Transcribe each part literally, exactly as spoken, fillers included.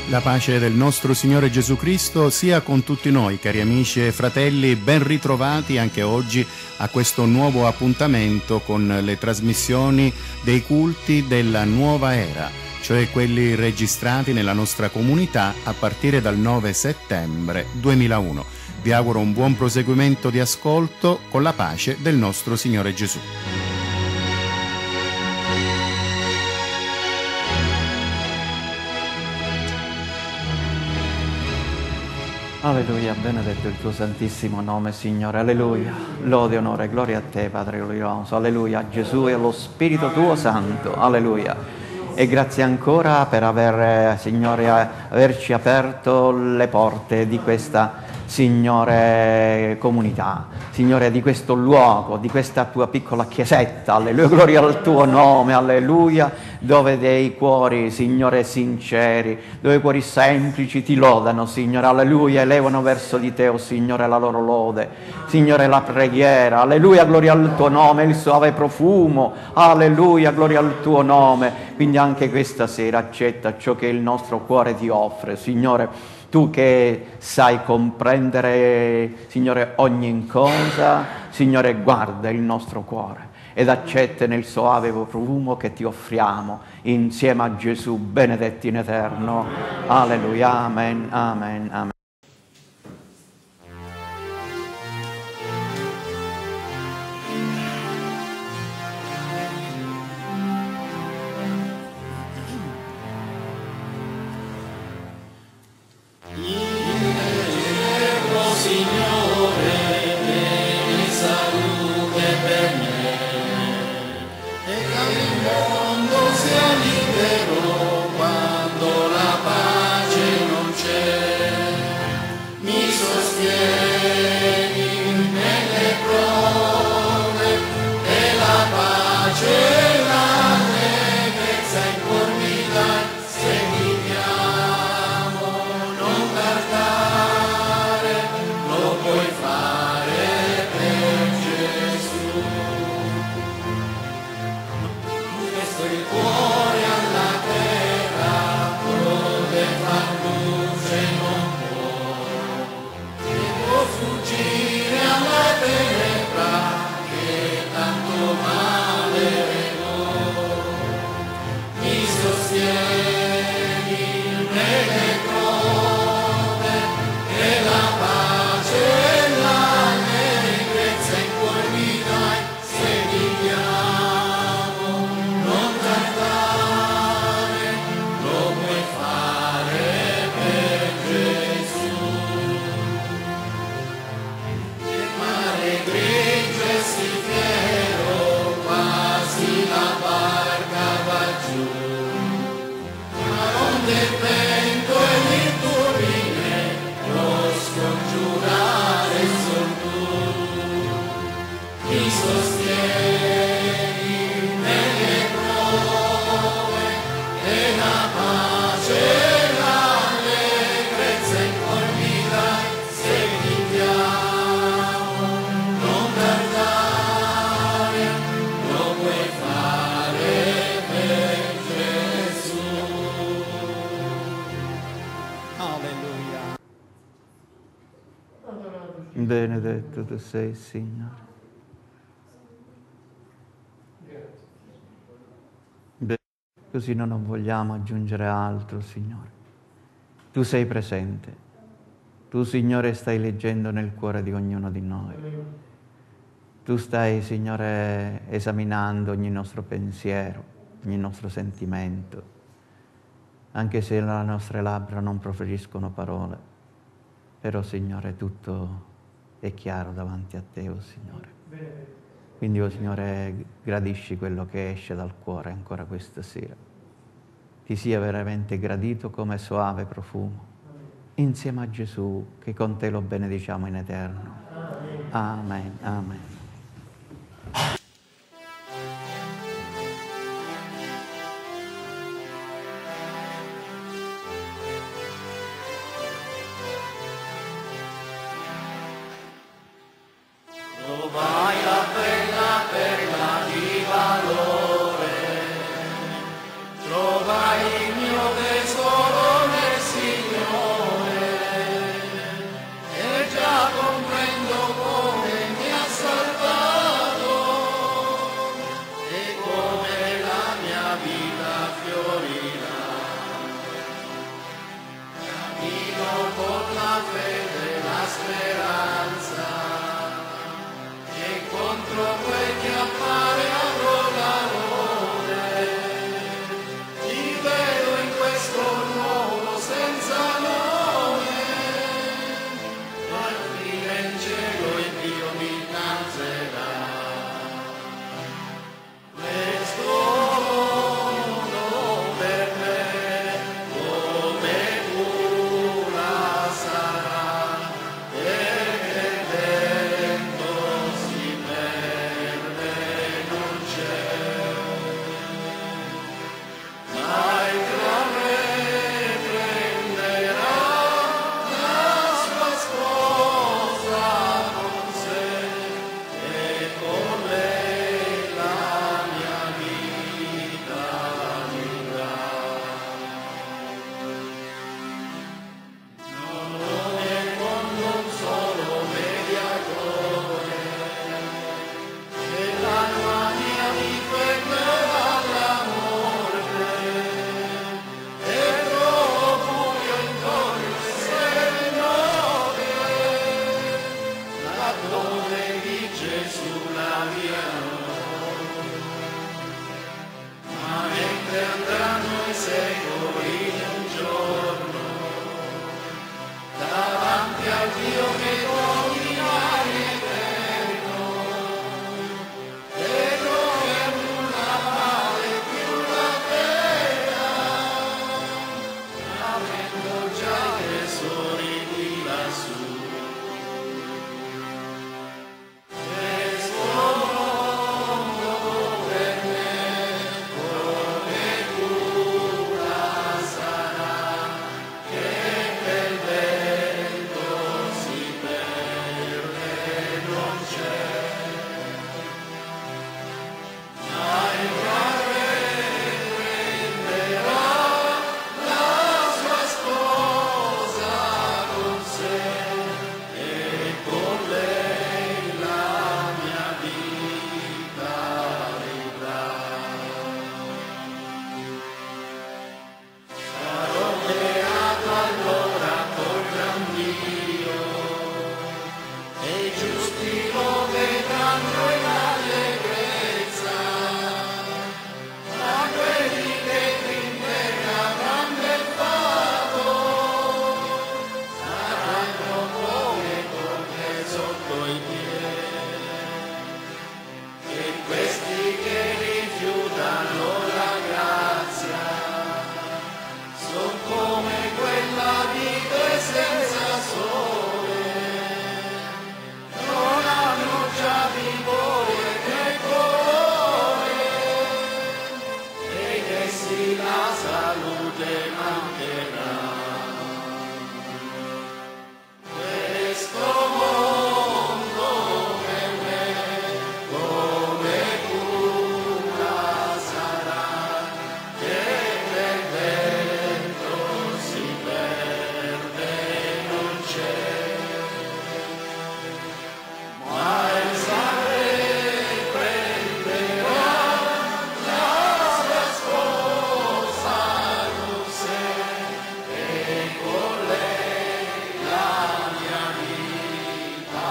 La pace del nostro Signore Gesù Cristo sia con tutti noi, cari amici e fratelli, ben ritrovati anche oggi a questo nuovo appuntamento con le trasmissioni dei culti della nuova era, cioè quelli registrati nella nostra comunità a partire dal nove settembre duemilauno. Vi auguro un buon proseguimento di ascolto con la pace del nostro Signore Gesù. Alleluia, benedetto il tuo santissimo nome, Signore, alleluia. Lode, onore e gloria a te, Padre glorioso, alleluia. Gesù e allo Spirito tuo Santo, alleluia. E grazie ancora per aver, Signore, averci aperto le porte di questa, Signore, comunità, Signore, di questo luogo, di questa tua piccola chiesetta, alleluia, gloria al tuo nome, alleluia, dove dei cuori, Signore, sinceri, dove cuori semplici ti lodano, Signore, alleluia, elevano verso di te, oh Signore, la loro lode, Signore, la preghiera, alleluia, gloria al tuo nome, il suave profumo, alleluia, gloria al tuo nome. Quindi anche questa sera accetta ciò che il nostro cuore ti offre, Signore, tu che sai comprendere, Signore, ogni cosa, Signore, guarda il nostro cuore ed accetta nel soave profumo che ti offriamo insieme a Gesù, benedetti in eterno. Alleluia, amen, amen, amen. Benedetto tu sei, Signore. Be- così noi non vogliamo aggiungere altro, Signore. Tu sei presente. Tu, Signore, stai leggendo nel cuore di ognuno di noi. Tu stai, Signore, esaminando ogni nostro pensiero, ogni nostro sentimento, anche se le nostre labbra non proferiscono parole. Però, Signore, tutto è chiaro davanti a te, oh Signore. Quindi, oh Signore, gradisci quello che esce dal cuore ancora questa sera. Ti sia veramente gradito come soave profumo, insieme a Gesù, che con te lo benediciamo in eterno. Amen, amen. Trovai la bella perla di valore, trovai il mio tesoro nel silenzio. la fede, la speranza, e contro quel che appare avrò l'amore. Ti vedo in questo nuovo senza nome, ma fine in cielo e Dio mi innalzerà. Questo mondo per me come pura sarà, perché il vento si perde e non c'è, ma il gran re prenderà la sua sposa con sé, e con lei la mia vita vivrà. Non è mondo un solo mediatore, e l'anima mia mi fermerà alla morte, e trovo buio intorno e serenote, laddove di Gesù la via non. Ma mentre andranno i secoli di un giorno, davanti al Dio che domina l'eterno, vedrò che nulla vale più la terra, avendo già i tesori di lassù. Questo mondo per me come pura sarà, che quel vento si perde e non c'è, ma il gran re prenderà la sua sposa con sé, e con lei la mia vita vivrà. Sarò beato allora col gran Dio, e i giusti lo vedranno in allegrezza, ma quelli che in terra avranno beffato saranno come corde sotto i piedi, e questi che rifiutano la grazia son come quella vite senza sole, non hanno già vigore né colore, ed essi la salute mancherà. Questo mondo per me come pura sarà, che per vento si perde e non c'è, ma il Re prenderà la sua sposa con sé, e con lei la mia vita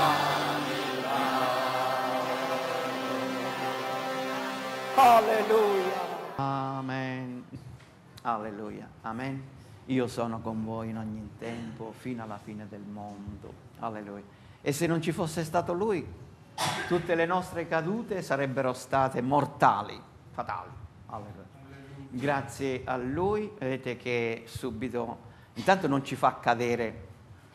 vivrà. Alleluia. Amen. Alleluia. Amen. Io sono con voi in ogni tempo, fino alla fine del mondo. Alleluia. E se non ci fosse stato Lui, tutte le nostre cadute sarebbero state mortali, fatali. Alleluia. Grazie a Lui, vedete che subito, intanto non ci fa cadere.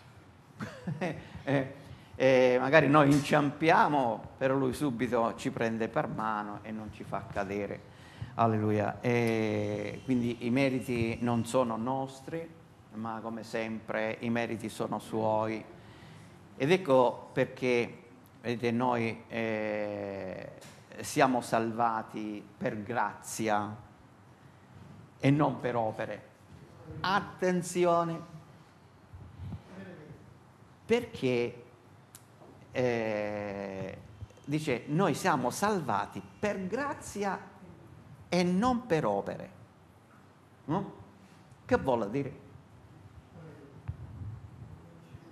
eh, eh, magari noi inciampiamo, però Lui subito ci prende per mano e non ci fa cadere. Alleluia. E quindi i meriti non sono nostri, ma come sempre i meriti sono Suoi. Ed ecco perché, vedete, noi eh, siamo salvati per grazia e non per opere. Attenzione, perché eh, dice noi siamo salvati per grazia e non per opere. No? Che vuol dire?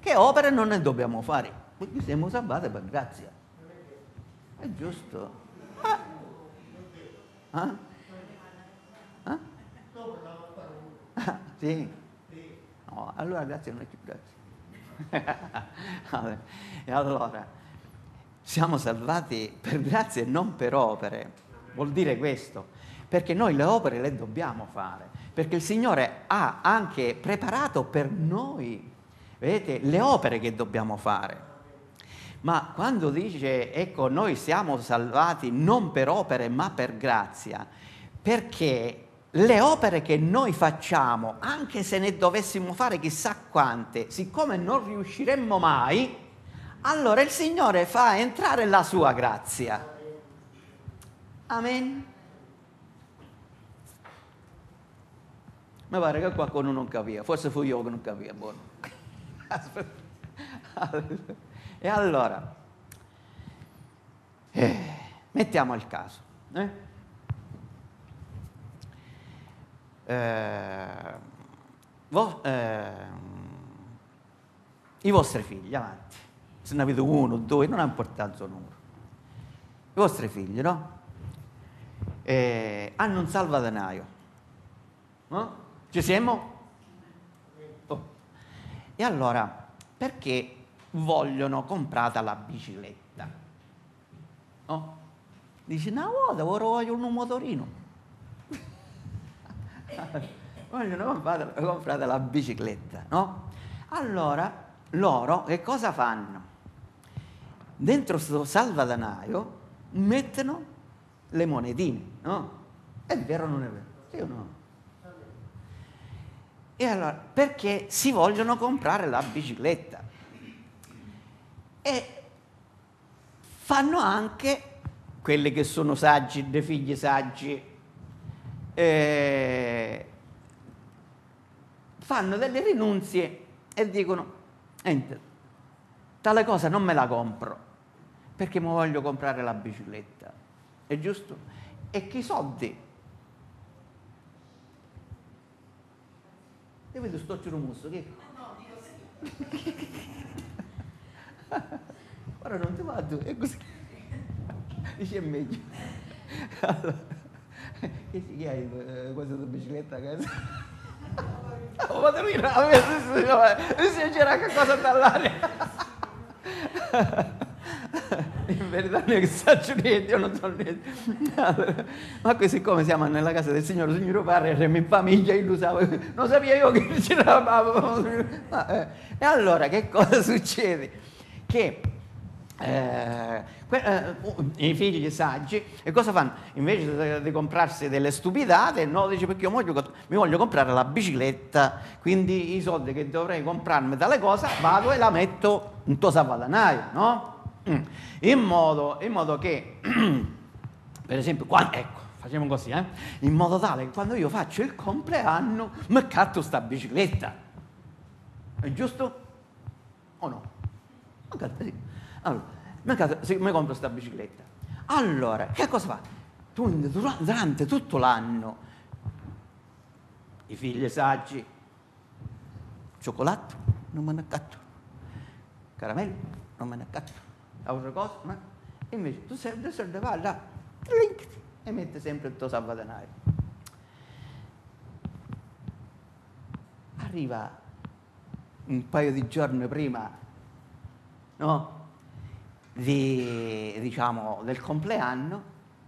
Perché opere non ne dobbiamo fare, perché siamo salvati per grazia. È giusto. Ah. Ah? Ah? Ah, sì. No, allora grazia non è più grazia. E allora, siamo salvati per grazia e non per opere. Vuol dire questo, perché noi le opere le dobbiamo fare, perché il Signore ha anche preparato per noi, vedete, le opere che dobbiamo fare. Ma quando dice, ecco, noi siamo salvati non per opere ma per grazia, perché le opere che noi facciamo, anche se ne dovessimo fare chissà quante, siccome non riusciremmo mai, allora il Signore fa entrare la sua grazia. Amen. Mi pare che qualcuno non capiva, forse fu io che non capivo. Buono. E allora, eh, mettiamo il caso. Eh? Eh, vo, eh, I vostri figli, avanti, se ne avete uno, due, non ha importanza il numero. I vostri figli, no? Eh, hanno un salvadanaio, no? Ci siamo? Oh. E allora, perché vogliono comprata la bicicletta? No? Dice, una volta voglio un motorino. Vogliono comprare, comprare la bicicletta, no? Allora, loro che cosa fanno? Dentro questo salvadanaio mettono le monetine, no? È vero o non è vero? Sì o no? E allora, perché si vogliono comprare la bicicletta? E fanno anche quelli che sono saggi, dei figli saggi, eh, fanno delle rinunzie e dicono, niente, tale cosa non me la compro, perché mi voglio comprare la bicicletta. È giusto? E che i soldi? E vedo sto ciurumusso, che? No, dico sì. Ora non ti vado, è così. Dice è meglio. Allora, che si hai questa tua bicicletta a casa? Oh, vado lì, se c'era qualcosa dall'aria. In verità non è che faccio niente, io non so niente. Allora, ma qui siccome siamo nella casa del Signore, il Signore parla, siamo in famiglia, io lo sapevo, non sapevo io che c'era. Eh. E allora che cosa succede? Che eh, que- eh, i figli saggi, e cosa fanno? Invece di, di comprarsi delle stupidate, no, dice perché io voglio, mi voglio comprare la bicicletta, quindi i soldi che dovrei comprarmi dalle cose vado e la metto in tuo salvadanaio, no? In modo, in modo che, per esempio, quando, ecco, facciamo così, eh? In modo tale che quando io faccio il compleanno mi catto sta bicicletta. È giusto? O no? Allora, mi, catto, sì, mi compro sta bicicletta. Allora, che cosa fa? Tu durante tutto l'anno, i figli saggi, cioccolato, non me ne accatto, caramello, non me ne accatto. Altre cose, ma invece tu sempre se vai là e metti sempre il tuo salvadanaio. Arriva un paio di giorni prima, no? Di, diciamo, del compleanno,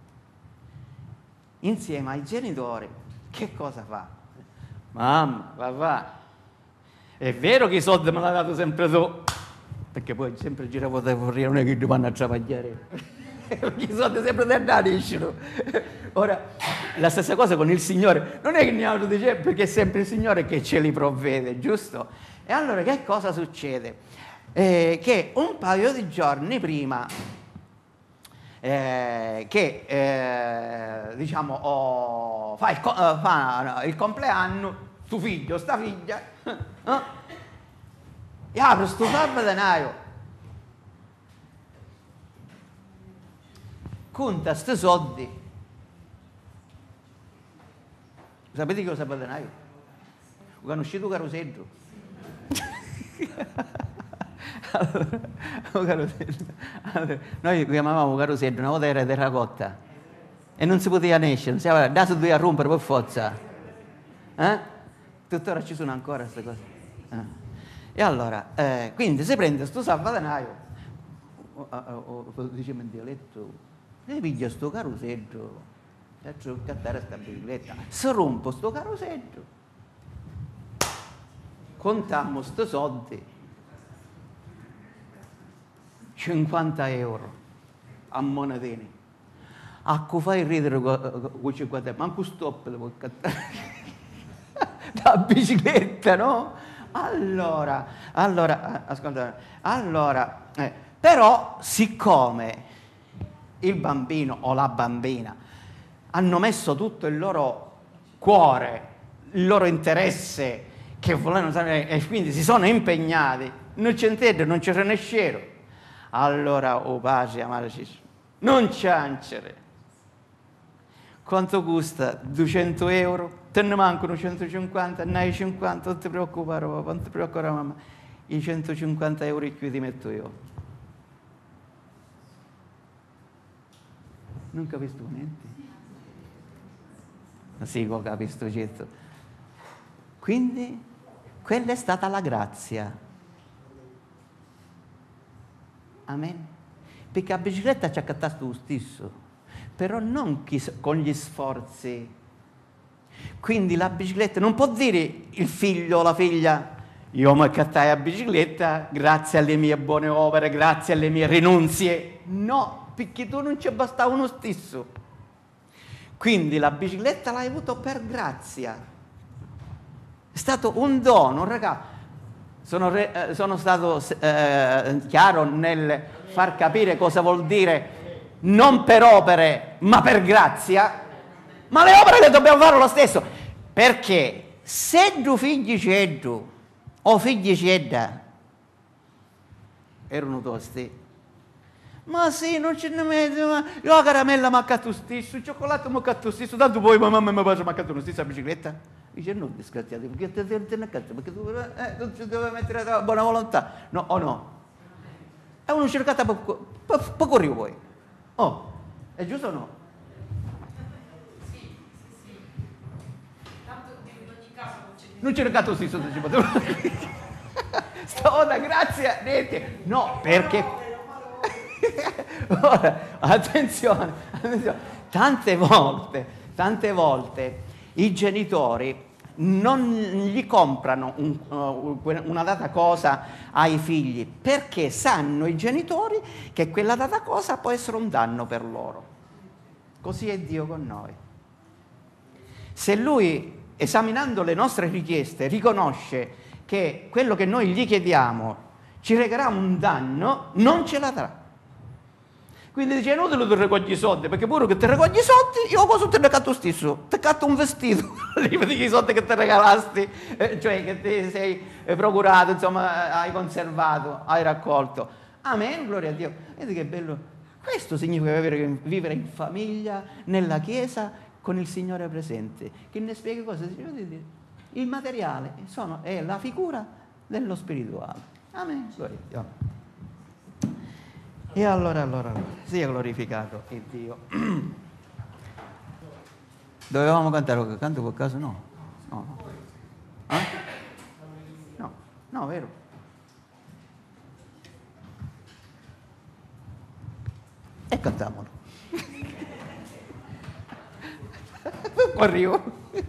insieme ai genitori, che cosa fa? Mamma, papà, è vero che i soldi me l'ha dato sempre tu? Perché poi sempre giravo da fuori, non è che ti vanno a travagliare, perché i soldi sempre da andare escono. Ora, la stessa cosa con il Signore, non è che ne altro dice, perché è sempre il Signore che ce li provvede, giusto? E allora che cosa succede? Eh, che un paio di giorni prima eh, che eh, diciamo oh, fa, il, uh, fa il compleanno, tuo figlio, sta figlia, eh? E apro sto salvadanaio, conta sti soldi. Sapete che ho salvadanaio? Ho conosciuto Carosello. Allora, allora, noi chiamavamo carosello, una volta era di terracotta e non si poteva nescere, non si poteva, da si doveva rompere per forza. Eh? Tuttora ci sono ancora queste cose. Eh. E allora, eh, quindi si prende sto salvadanaio, o, o, o diciamo in dialetto, si piglia sto carosello, faccio cattare sta bicicletta, si rompe sto carosello, contammo sto soldi, cinquanta euro a monetini. A cui fai ridere con cinquanta euro? Manco stop devo cattare la bicicletta, no? Allora, allora, ascolta, allora, eh, però siccome il bambino o la bambina hanno messo tutto il loro cuore, il loro interesse, che volevano sapere, e quindi si sono impegnati, non c'entrate, non c'era nescero. Allora, oh pace, amaci, non ciancere. Quanto costa? duecento euro? Te ne mancano centocinquanta, ne hai cinquanta, non ti preoccupare papà, non ti preoccupare mamma. I centocinquanta euro in più ti metto io. Non capisco niente. Sì, ho capito, certo. Quindi, quella è stata la grazia. Amen. Perché la bicicletta ci ha accattato lo stesso, però non con gli sforzi. Quindi la bicicletta, non può dire il figlio o la figlia, io mi accattai la bicicletta grazie alle mie buone opere, grazie alle mie rinunzie. No, perché tu non ci bastava uno stesso. Quindi la bicicletta l'hai avuto per grazia. È stato un dono, raga. Sono, re, eh, sono stato eh, chiaro nel far capire cosa vuol dire non per opere, ma per grazia. Ma le opere le dobbiamo fare lo stesso. Perché se tu figli ceddu o figli cedda erano tosti, ma sì, non ce ne metto, ma io la caramella mi accatto stesso, il cioccolato mi accatto stesso, tanto poi mamma e mio padre mi accatto lo stesso la bicicletta. Dice no, disgraziato, perché te, te ne accatto, perché tu eh, non ci doveva mettere la buona volontà, no o no? È una cercata per, per, per correre poi. Oh, è giusto o no? Sì, sì, sì. Tanto in ogni caso non c'è Non c'è negato stesso, non ci potevo. Stona, grazie, niente. No, perché... Ora, attenzione, attenzione, tante volte, tante volte i genitori non gli comprano un, uh, una data cosa ai figli perché sanno i genitori che quella data cosa può essere un danno per loro. Così è Dio con noi. Se Lui, esaminando le nostre richieste, riconosce che quello che noi gli chiediamo ci regherà un danno, non ce la darà. Quindi dice, non te lo raccogli i soldi, perché pure che ti raccogli i soldi, io cosa te ne catto stesso? Ti catto un vestito, i soldi che ti regalasti, eh, cioè che ti sei procurato, insomma, hai conservato, hai raccolto. Amen, gloria a Dio. Vedi che bello. Questo significa vivere, vivere in famiglia, nella chiesa, con il Signore presente. Che ne spiega cosa? Il materiale sono, è la figura dello spirituale. Amen, gloria a Dio. E allora, allora, allora, sia glorificato il Dio. Dovevamo cantare qualche canto per caso? No. No, no. Eh? No, no, vero. E cantiamolo. Qua arrivo.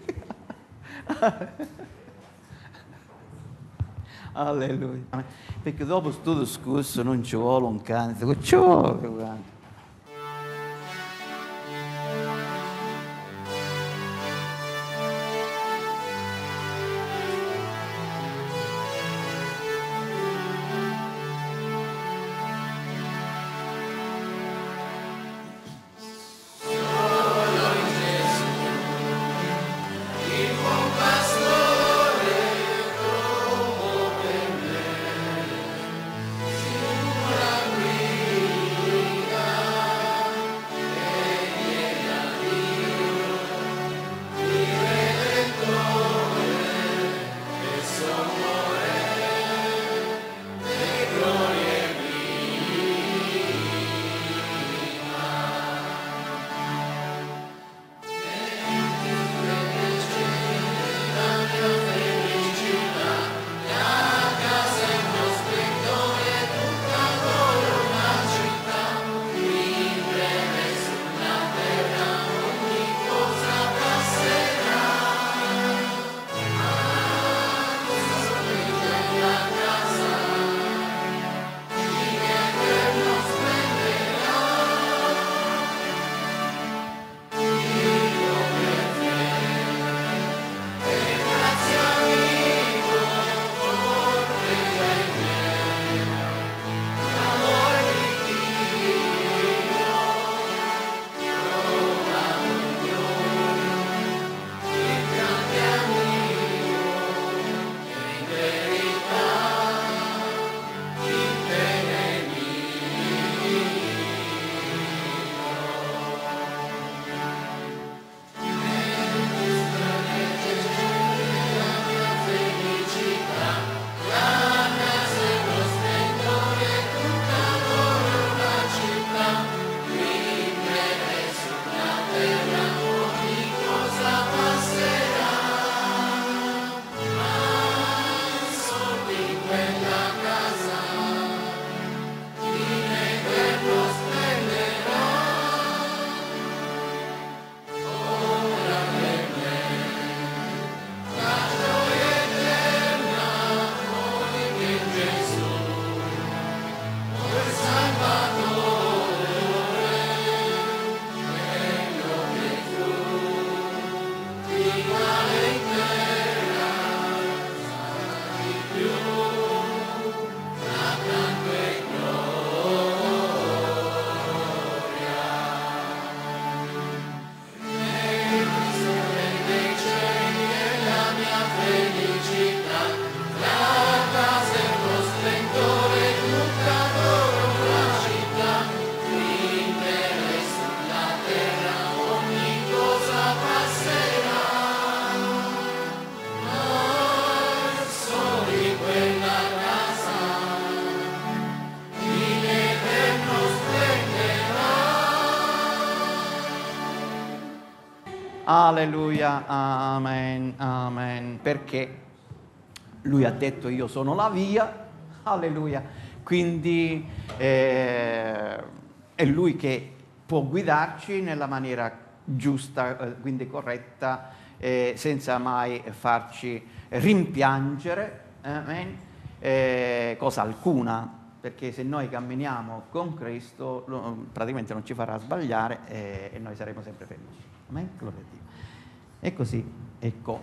Alleluia. Perché dopo sto discorso non ci vuole un canto, ci vuole un canto. Sicura guida Alleluia, amen, amen. Perché lui ha detto io sono la via, alleluia. Quindi eh, è lui che può guidarci nella maniera giusta, eh, quindi corretta, eh, senza mai farci rimpiangere, amen, eh, cosa alcuna. Perché se noi camminiamo con Cristo, lo, praticamente non ci farà sbagliare eh, e noi saremo sempre felici. Amen? Gloria a Dio. E così, ecco.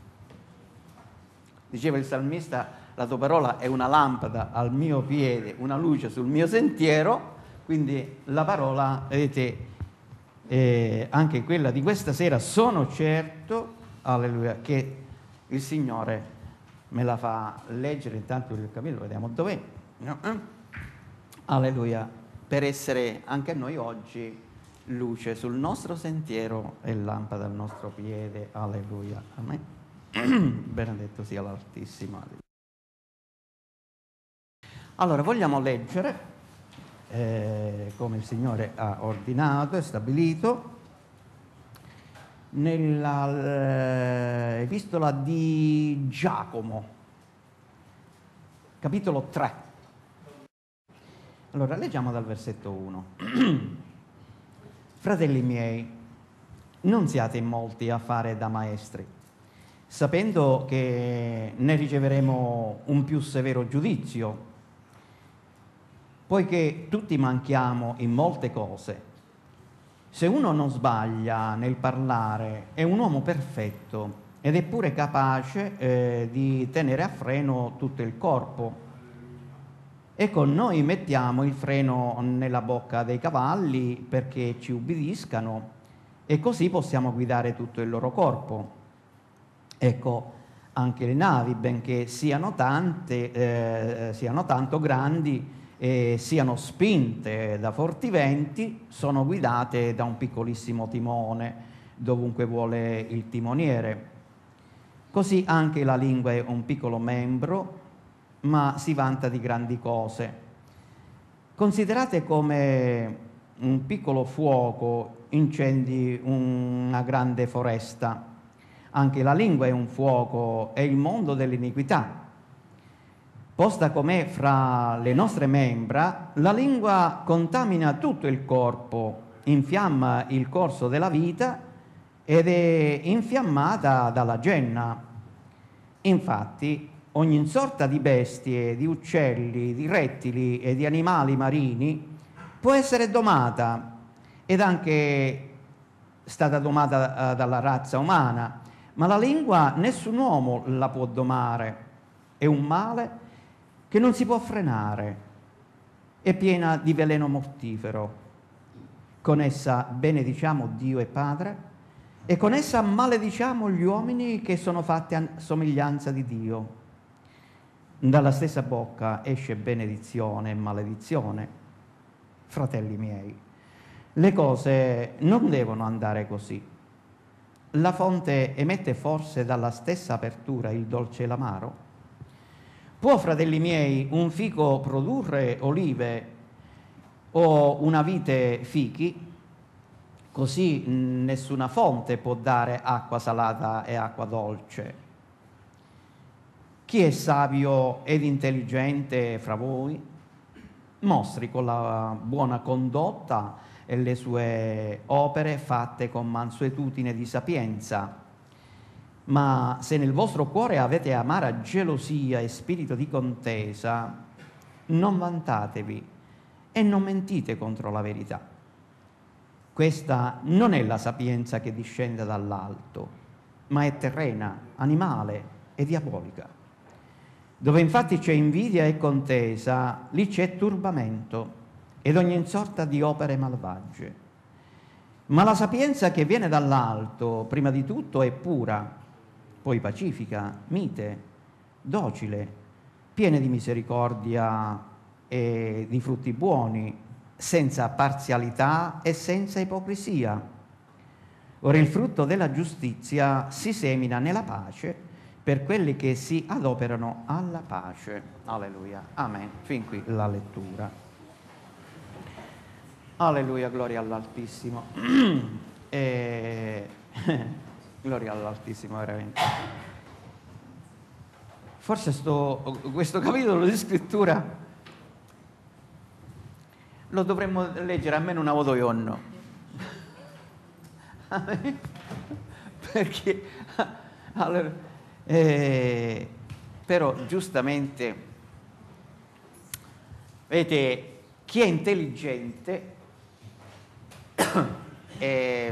Diceva il salmista, la tua parola è una lampada al mio piede, una luce sul mio sentiero, quindi la parola, vedete, eh, anche quella di questa sera, sono certo, alleluia, che il Signore me la fa leggere, intanto il capitolo, vediamo dov'è. No? Alleluia, per essere anche noi oggi luce sul nostro sentiero e lampada al nostro piede. Alleluia, amen. Benedetto sia l'Altissimo. Allora, vogliamo leggere eh, come il Signore ha ordinato e stabilito nella eh, epistola di Giacomo, capitolo tre. Allora, leggiamo dal versetto uno. Fratelli miei, non siate in molti a fare da maestri, sapendo che ne riceveremo un più severo giudizio, poiché tutti manchiamo in molte cose. Se uno non sbaglia nel parlare, è un uomo perfetto ed è pure capace eh, di tenere a freno tutto il corpo. Ecco, noi mettiamo il freno nella bocca dei cavalli perché ci ubbidiscano e così possiamo guidare tutto il loro corpo. Ecco, anche le navi, benché siano tante, eh, siano tanto grandi e siano spinte da forti venti, sono guidate da un piccolissimo timone dovunque vuole il timoniere. Così anche la lingua è un piccolo membro, ma si vanta di grandi cose. Considerate come un piccolo fuoco incendi una grande foresta. Anche la lingua è un fuoco, è il mondo dell'iniquità. Posta com'è fra le nostre membra, la lingua contamina tutto il corpo, infiamma il corso della vita ed è infiammata dalla genna. Infatti, ogni sorta di bestie, di uccelli, di rettili e di animali marini può essere domata ed anche stata domata dalla razza umana, ma la lingua nessun uomo la può domare. È un male che non si può frenare, è piena di veleno mortifero. Con essa benediciamo Dio e Padre e con essa malediciamo gli uomini che sono fatti a somiglianza di Dio. Dalla stessa bocca esce benedizione e maledizione. Fratelli miei, le cose non devono andare così. La fonte emette forse dalla stessa apertura il dolce e l'amaro? Può, fratelli miei, un fico produrre olive o una vite fichi? Così nessuna fonte può dare acqua salata e acqua dolce. Chi è savio ed intelligente fra voi? Mostri con la buona condotta e le sue opere fatte con mansuetudine di sapienza. Ma se nel vostro cuore avete amara gelosia e spirito di contesa, non vantatevi e non mentite contro la verità. Questa non è la sapienza che discende dall'alto, ma è terrena, animale e diabolica. Dove infatti c'è invidia e contesa, lì c'è turbamento ed ogni sorta di opere malvagie. Ma la sapienza che viene dall'alto, prima di tutto, è pura, poi pacifica, mite, docile, piena di misericordia e di frutti buoni, senza parzialità e senza ipocrisia. Ora il frutto della giustizia si semina nella pace per quelli che si adoperano alla pace. Alleluia. Amen. Fin qui la lettura. Alleluia, gloria all'Altissimo. E Gloria all'Altissimo, veramente. Forse sto, questo capitolo di scrittura lo dovremmo leggere almeno una volta al giorno. Perché allora, eh, però giustamente vedete, chi è intelligente eh,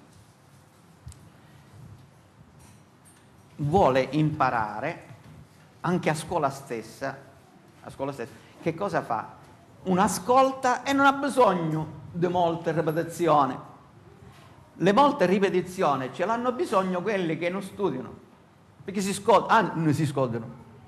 vuole imparare anche a scuola stessa, a scuola stessa, che cosa fa? Un'ascolta e non ha bisogno di molte ripetizioni. Le molte ripetizioni ce l'hanno bisogno quelli che non studiano, perché si scordano, ah, non si scordano,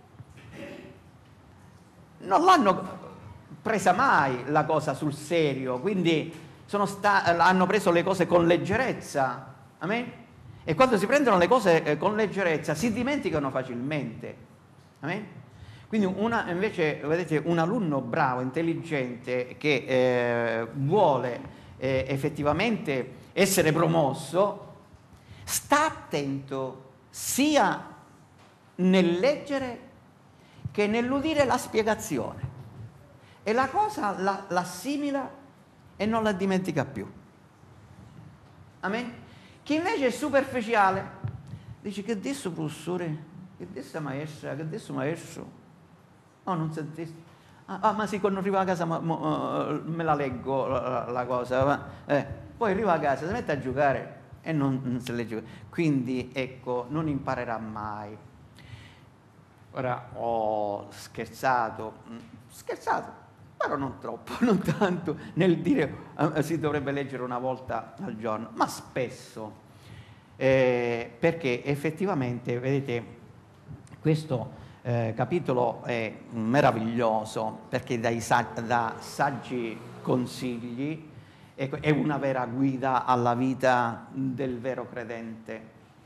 non l'hanno presa mai la cosa sul serio, quindi sono sta- hanno preso le cose con leggerezza, amen? E quando si prendono le cose eh, con leggerezza si dimenticano facilmente, amen? Quindi una, invece, vedete, un alunno bravo, intelligente, che eh, vuole eh, effettivamente essere promosso, sta attento sia nel leggere che nell'udire la spiegazione, e la cosa la, la assimila e non la dimentica più. Amen? Chi invece è superficiale dice: che adesso professore, che adesso maestra, che adesso maestro, no, non sentiste. Ah, ah, ma sì, quando arrivo a casa ma, ma, uh, me la leggo la, la cosa, ma, eh. Poi arrivo a casa, si mette a giocare e non, non si legge. Quindi ecco, non imparerà mai. Ora ho scherzato, scherzato, però non troppo, non tanto, nel dire eh, si dovrebbe leggere una volta al giorno, ma spesso, eh, perché effettivamente, vedete, questo eh, capitolo è meraviglioso, perché dai sag- da saggi consigli, ecco, è una vera guida alla vita del vero credente,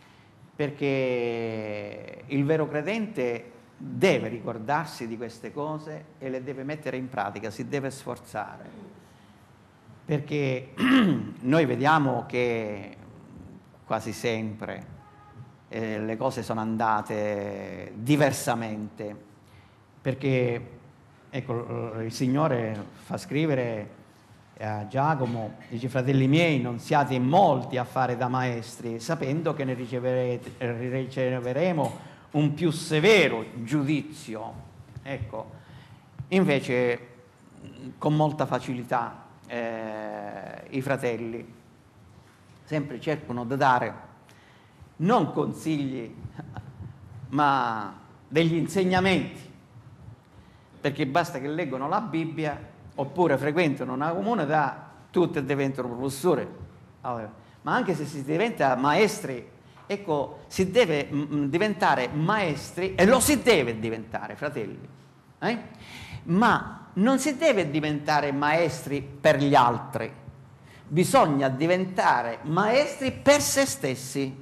perché il vero credente deve ricordarsi di queste cose e le deve mettere in pratica, si deve sforzare, perché noi vediamo che quasi sempre eh, le cose sono andate diversamente, perché ecco, il Signore fa scrivere a Giacomo, dice: fratelli miei, non siate in molti a fare da maestri, sapendo che ne riceverete, riceveremo un più severo giudizio. Ecco, invece con molta facilità eh, i fratelli sempre cercano di dare non consigli ma degli insegnamenti, perché basta che leggono la Bibbia oppure frequentano una comunità, tutti diventano professori. Allora, ma anche se si diventa maestri, ecco, si deve mh, diventare maestri, e lo si deve diventare, fratelli, eh? Ma non si deve diventare maestri per gli altri, bisogna diventare maestri per se stessi.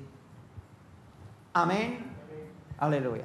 Amen? Alleluia.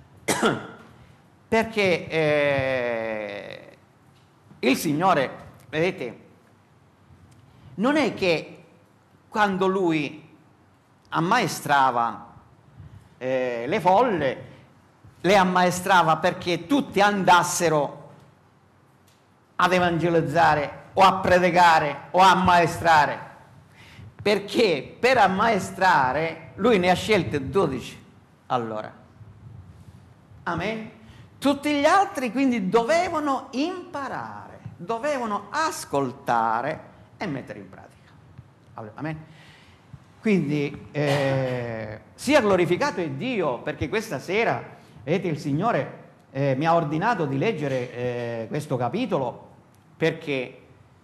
Perché eh, il Signore, vedete, non è che quando Lui ammaestrava eh, le folle, le ammaestrava perché tutti andassero ad evangelizzare o a predicare o a ammaestrare, perché per ammaestrare Lui ne ha scelte dodici. Allora, amen? Tutti gli altri quindi dovevano imparare, dovevano ascoltare e mettere in pratica. Allora, amen? Quindi eh, sia glorificato è Dio, perché questa sera, vedete, il Signore eh, mi ha ordinato di leggere eh, questo capitolo, perché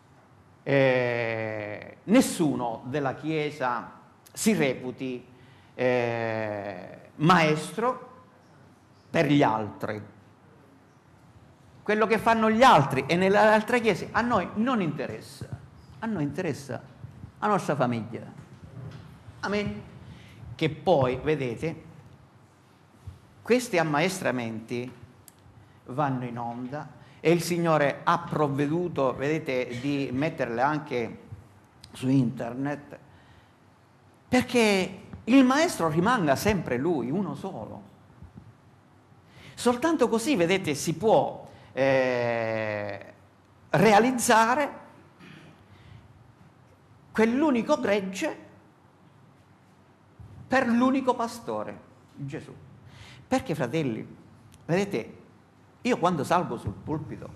eh, nessuno della Chiesa si reputi eh, maestro per gli altri. Quello che fanno gli altri e nelle altre chiese a noi non interessa, a noi interessa la nostra famiglia. Amen. Che poi, vedete, questi ammaestramenti vanno in onda e il Signore ha provveduto, vedete, di metterle anche su internet, perché il maestro rimanga sempre lui, uno solo. Soltanto così, vedete, si può eh, realizzare quell'unico gregge per l'unico pastore, Gesù. Perché, fratelli, vedete, io quando salgo sul pulpito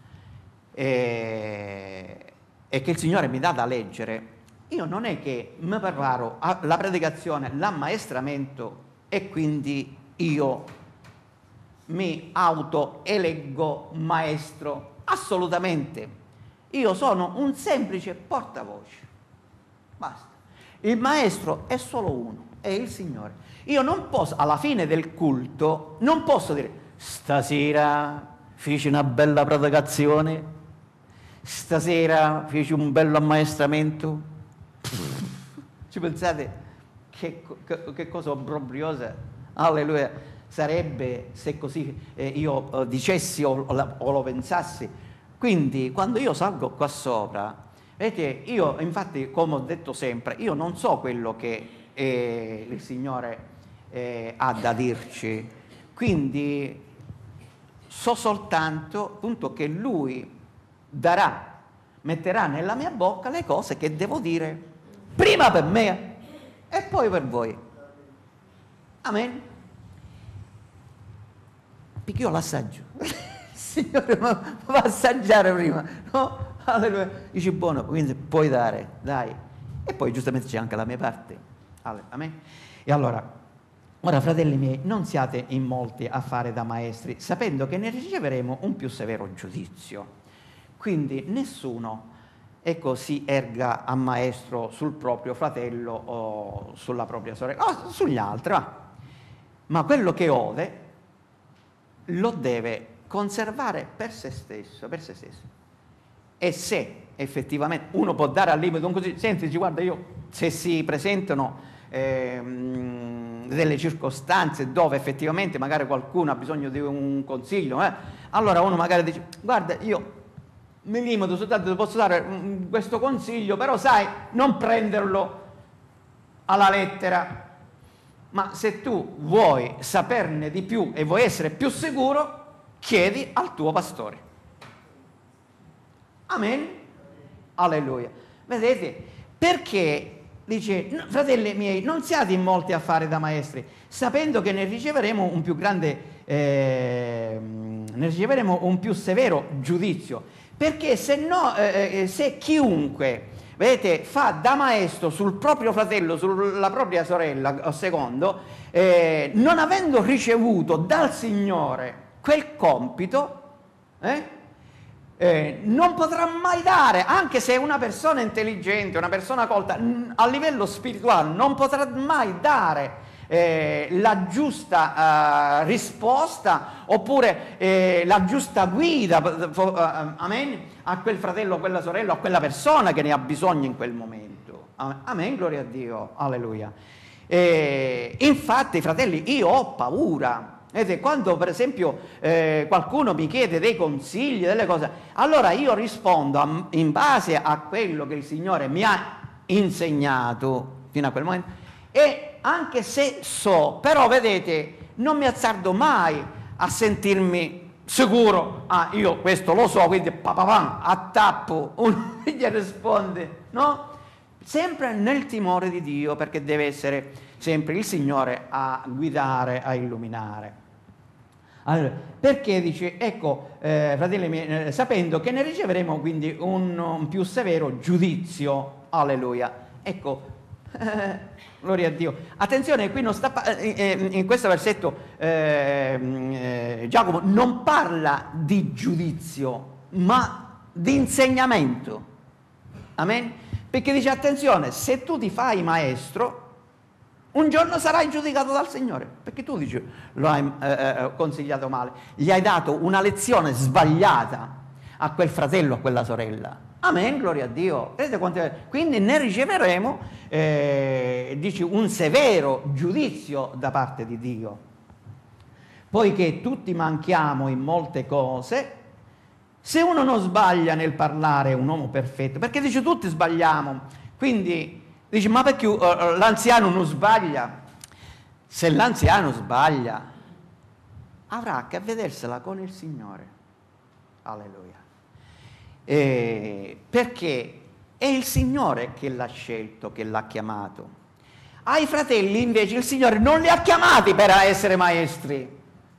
e, e che il Signore mi dà da leggere, io non è che mi preparo alla predicazione, l'ammaestramento e quindi io mi autoeleggo maestro. Assolutamente. Io sono un semplice portavoce. Basta. Il maestro è solo uno, è il Signore. Io non posso, alla fine del culto, non posso dire stasera feci una bella predicazione, stasera feci un bello ammaestramento. Ci pensate che, che, che cosa obbrobriosa, alleluia, sarebbe se così eh, io eh, dicessi o, o, o lo pensassi. Quindi quando io salgo qua sopra, vedete, io infatti, come ho detto sempre, io non so quello che eh, il Signore eh, ha da dirci, quindi so soltanto appunto che Lui darà, metterà nella mia bocca le cose che devo dire prima per me e poi per voi. Amen. Perché io l'assaggio. Signore, ma va a assaggiare prima, no? Alleluia. Dici buono, quindi puoi dare, dai. E poi giustamente c'è anche la mia parte. Amen. E allora, ora fratelli miei, non siate in molti a fare da maestri, sapendo che ne riceveremo un più severo giudizio. Quindi nessuno, ecco, si erga a maestro sul proprio fratello o sulla propria sorella, o sugli altri, va. Ma quello che ode lo deve conservare per se stesso, per se stesso. E se effettivamente uno può dare al limite un così, senti, guarda, io, se si presentano ehm, delle circostanze dove effettivamente magari qualcuno ha bisogno di un consiglio, eh, allora uno magari dice, guarda, io mi limito soltanto, ti posso dare mm, questo consiglio, però sai, non prenderlo alla lettera. Ma se tu vuoi saperne di più e vuoi essere più sicuro, chiedi al tuo pastore. Amen. Alleluia. Vedete? Perché dice, fratelli miei, non siate in molti a fare da maestri, sapendo che ne riceveremo un più grande, eh, ne riceveremo un più severo giudizio. Perché se no, eh, se chiunque, vedete, fa da maestro sul proprio fratello, sulla propria sorella, o secondo, eh, non avendo ricevuto dal Signore quel compito, eh, eh, non potrà mai dare, anche se è una persona intelligente, una persona colta, a livello spirituale, non potrà mai dare eh, la giusta uh, risposta oppure eh, la giusta guida, uh, amen, a quel fratello, a quella sorella, a quella persona che ne ha bisogno in quel momento. Amen, amen, gloria a Dio, alleluia. Eh, infatti, fratelli, io ho paura. Vedete, quando per esempio eh, qualcuno mi chiede dei consigli, delle cose, allora io rispondo a, in base a quello che il Signore mi ha insegnato fino a quel momento, e anche se so, però vedete, non mi azzardo mai a sentirmi sicuro, ah, io questo lo so, quindi papapam, attappo, uno gli risponde, no? Sempre nel timore di Dio, perché deve essere sempre il Signore a guidare, a illuminare. Allora, perché dice, ecco, eh, fratelli miei, eh, sapendo che ne riceveremo quindi un, un più severo giudizio, alleluia. Ecco, eh, gloria a Dio. Attenzione, qui non sta, eh, in questo versetto eh, eh, Giacomo non parla di giudizio, ma di insegnamento. Amen? Perché dice, attenzione, se tu ti fai maestro, un giorno sarai giudicato dal Signore, perché tu dici, lo hai eh, eh, consigliato male, gli hai dato una lezione sbagliata a quel fratello, a quella sorella. Amen, gloria a Dio. Vedete quante... Quindi ne riceveremo, eh, dici, un severo giudizio da parte di Dio. Poiché tutti manchiamo in molte cose, se uno non sbaglia nel parlare è un uomo perfetto, perché dice tutti sbagliamo, quindi Dice, ma perché uh, l'anziano non sbaglia? Se l'anziano sbaglia, avrà che vedersela con il Signore. Alleluia. Eh, perché è il Signore che l'ha scelto, che l'ha chiamato. Ai fratelli invece il Signore non li ha chiamati per essere maestri.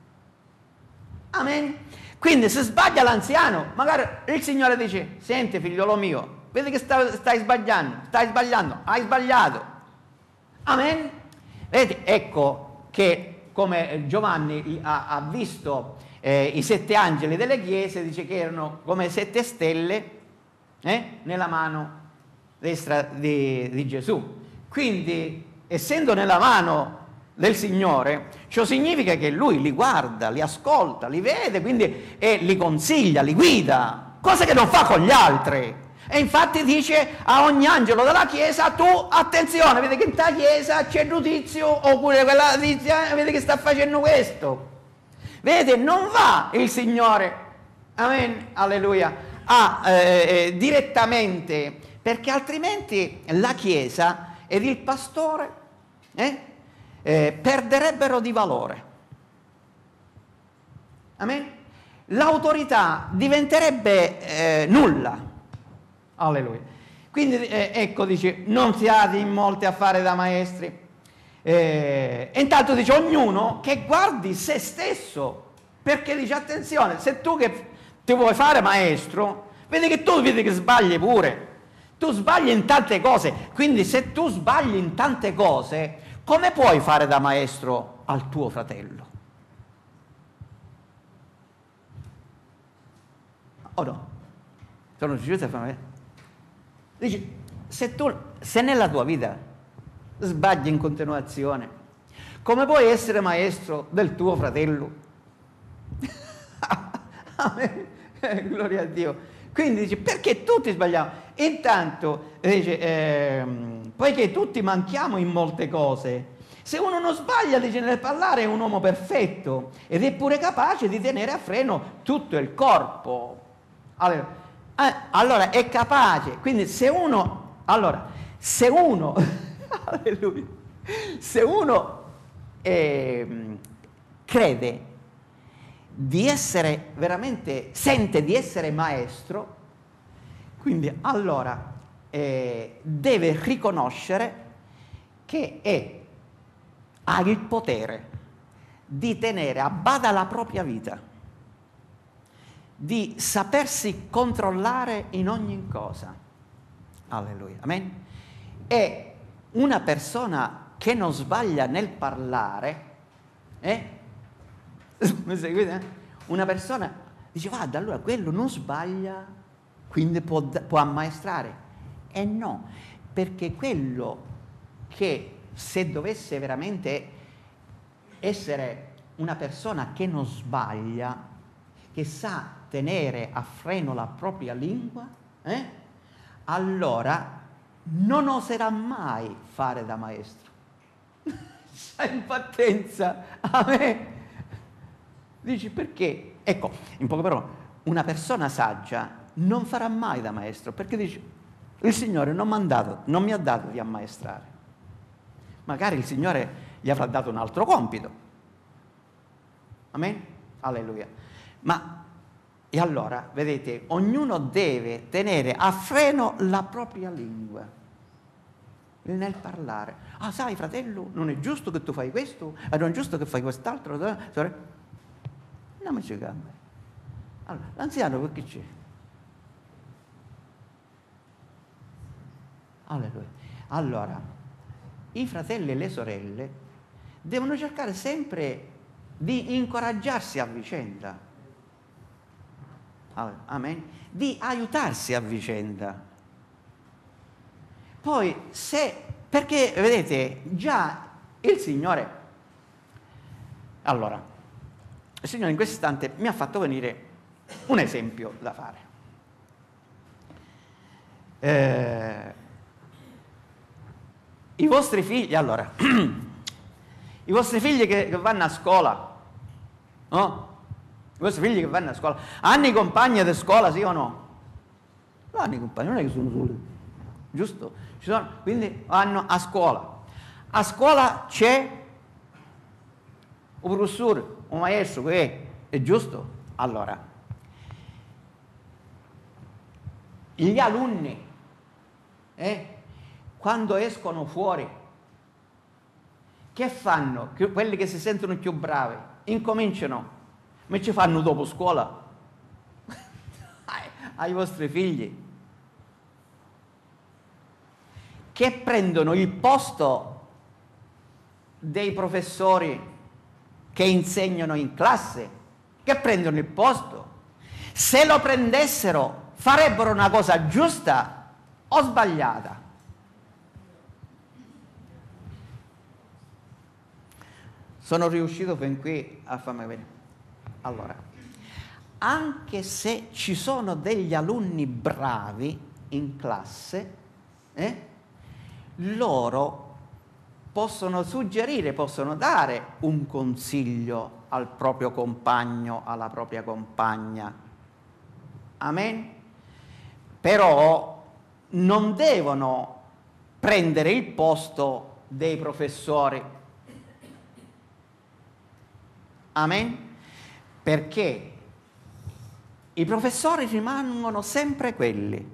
Amen. Quindi se sbaglia l'anziano, magari il Signore dice, senti figliolo mio, vedi che stai, stai sbagliando, stai sbagliando, hai sbagliato. Amen. Vedete, ecco che come Giovanni ha, ha visto eh, i sette angeli delle chiese, dice che erano come sette stelle eh, nella mano destra di, di Gesù. Quindi, essendo nella mano del Signore, ciò significa che Lui li guarda, li ascolta, li vede, quindi e li consiglia, li guida, cosa che non fa con gli altri. E infatti dice a ogni angelo della chiesa, tu attenzione, vedi che in ta chiesa c'è giudizio, oppure quella tizia, vedi che sta facendo questo. Vedete, non va il Signore, amen, alleluia, a, eh, direttamente, perché altrimenti la chiesa ed il pastore eh, eh, perderebbero di valore. Amen. L'autorità diventerebbe eh, nulla. Alleluia. Quindi eh, ecco, dice, non siate in molti a fare da maestri. Eh, e intanto dice, ognuno che guardi se stesso, perché dice, attenzione, se tu che ti vuoi fare maestro, vedi che tu vedi che sbagli pure. Tu sbagli in tante cose, quindi se tu sbagli in tante cose, come puoi fare da maestro al tuo fratello? O no? Sono riuscito a fare? Dici, se tu, se nella tua vita sbagli in continuazione, come puoi essere maestro del tuo fratello? Amen. Gloria a Dio. Quindi dice, perché tutti sbagliamo? Intanto, dice, ehm, poiché tutti manchiamo in molte cose, se uno non sbaglia, dice, nel parlare è un uomo perfetto ed è pure capace di tenere a freno tutto il corpo. Allora, eh, allora è capace, quindi se uno, allora, se uno, alleluia, se uno eh, crede di essere veramente, sente di essere maestro, quindi allora eh, deve riconoscere che è, ha il potere di tenere a bada la propria vita, di sapersi controllare in ogni cosa. Alleluia, amen. E una persona che non sbaglia nel parlare, eh? Mi seguite? Una persona dice, guarda, allora quello non sbaglia, quindi può, può ammaestrare. E no, perché quello che se dovesse veramente essere una persona che non sbaglia, che sa tenere a freno la propria lingua, eh? allora non oserà mai fare da maestro. Sai in partenza, a me. Dici perché? Ecco, in poche parole, una persona saggia non farà mai da maestro, perché dice, il Signore non mi ha dato, non mi ha dato di ammaestrare. Magari il Signore gli avrà dato un altro compito. Amen? Alleluia. Ma, e allora, vedete, ognuno deve tenere a freno la propria lingua nel parlare. Ah, sai, fratello, non è giusto che tu fai questo, e non è giusto che fai quest'altro. Non mi ci cambia. Allora, l'anziano perché c'è? Alleluia. Allora, i fratelli e le sorelle devono cercare sempre di incoraggiarsi a vicenda. Amen. Di aiutarsi a vicenda. Poi se, perché vedete, già il Signore, allora, il Signore in questo istante mi ha fatto venire un esempio da fare. Eh, I vostri figli, allora, i vostri figli che, che vanno a scuola, no? I vostri figli che vanno a scuola, hanno i compagni di scuola, sì o no? Non hanno i compagni, non è che sono soli. giusto? Ci sono, quindi vanno a scuola. A scuola c'è un professore, un maestro, che è, è giusto? Allora, gli alunni, eh, quando escono fuori, che fanno? Che, quelli che si sentono più bravi, incominciano, ma ci fanno dopo scuola ai, ai vostri figli, che prendono il posto dei professori che insegnano in classe, che prendono il posto. Se lo prendessero, farebbero una cosa giusta o sbagliata? Sono riuscito fin qui a farmi vedere. Allora, anche se ci sono degli alunni bravi in classe, eh, loro possono suggerire, possono dare un consiglio al proprio compagno, alla propria compagna. Amen? Però non devono prendere il posto dei professori. Amen? Perché i professori rimangono sempre quelli.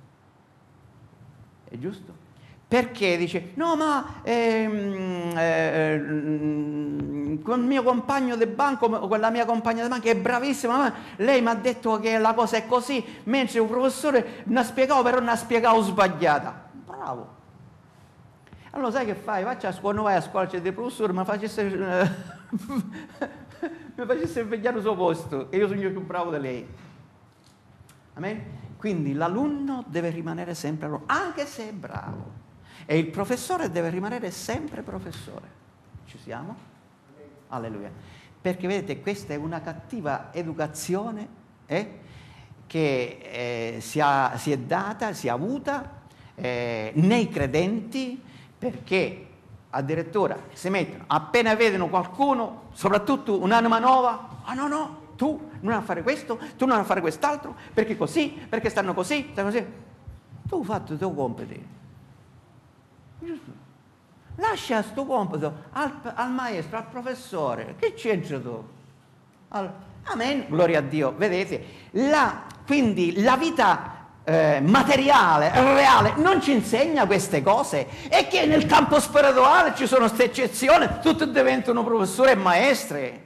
È giusto? Perché dice, no ma ehm, eh, con il mio compagno del banco, con la mia compagna del banco è bravissima, ma lei mi ha detto che la cosa è così, mentre un professore ne ha spiegato, però ne ha spiegato sbagliata. Bravo. Allora sai che fai? Faccia a scuola, non vai a scuola, c'è dei professori, ma facesse, eh, mi facesse svegliare al suo posto, e io sono più bravo di lei. Amen? Quindi l'alunno deve rimanere sempre alunno, anche se è bravo. E il professore deve rimanere sempre professore. Ci siamo? Alleluia. Perché vedete, questa è una cattiva educazione eh, che eh, si, ha, si è data, si è avuta eh, nei credenti, perché addirittura si mettono, appena vedono qualcuno, soprattutto un'anima nuova, ah no no, tu non a fare questo, tu non a fare quest'altro, perché così, perché stanno così, stanno così. Tu hai fatto il tuo compito. Giusto. Lascia sto compito al, al maestro, al professore. Che c'entra tu? Al, amen, gloria a Dio. Vedete, la, quindi la vita eh, materiale, reale, non ci insegna queste cose. E che nel campo spirituale ci sono queste eccezioni, tutti diventano professori e maestri.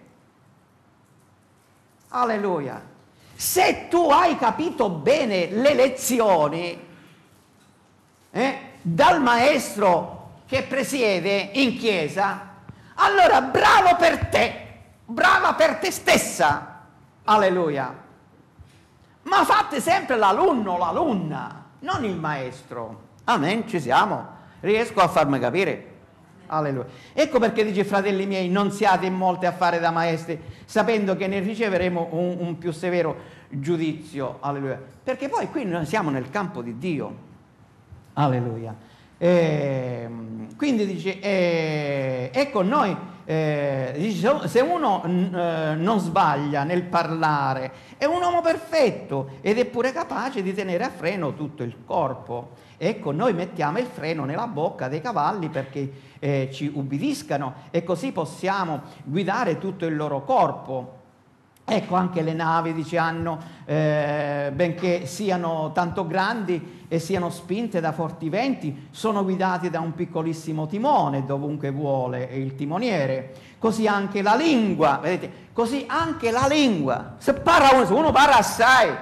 Alleluia. Se tu hai capito bene le lezioni eh, dal maestro che presiede in chiesa, allora bravo per te, brava per te stessa, alleluia. Ma fate sempre l'alunno o l'alunna, non il maestro. Amen, ci siamo? Riesco a farmi capire? Alleluia. Ecco perché dice, fratelli miei, non siate in molti a fare da maestri, sapendo che ne riceveremo un, un più severo giudizio. Alleluia. Perché poi qui noi siamo nel campo di Dio. Alleluia. Eh, quindi dice, eh, ecco noi, eh, dice, se uno eh, non sbaglia nel parlare, è un uomo perfetto ed è pure capace di tenere a freno tutto il corpo. Ecco, noi mettiamo il freno nella bocca dei cavalli perché eh, ci ubbidiscano e così possiamo guidare tutto il loro corpo. Ecco, anche le navi, dice, hanno, eh, benché siano tanto grandi e siano spinte da forti venti, sono guidati da un piccolissimo timone dovunque vuole il timoniere. Così anche la lingua, vedete, così anche la lingua. Se parla uno, se uno parla assai,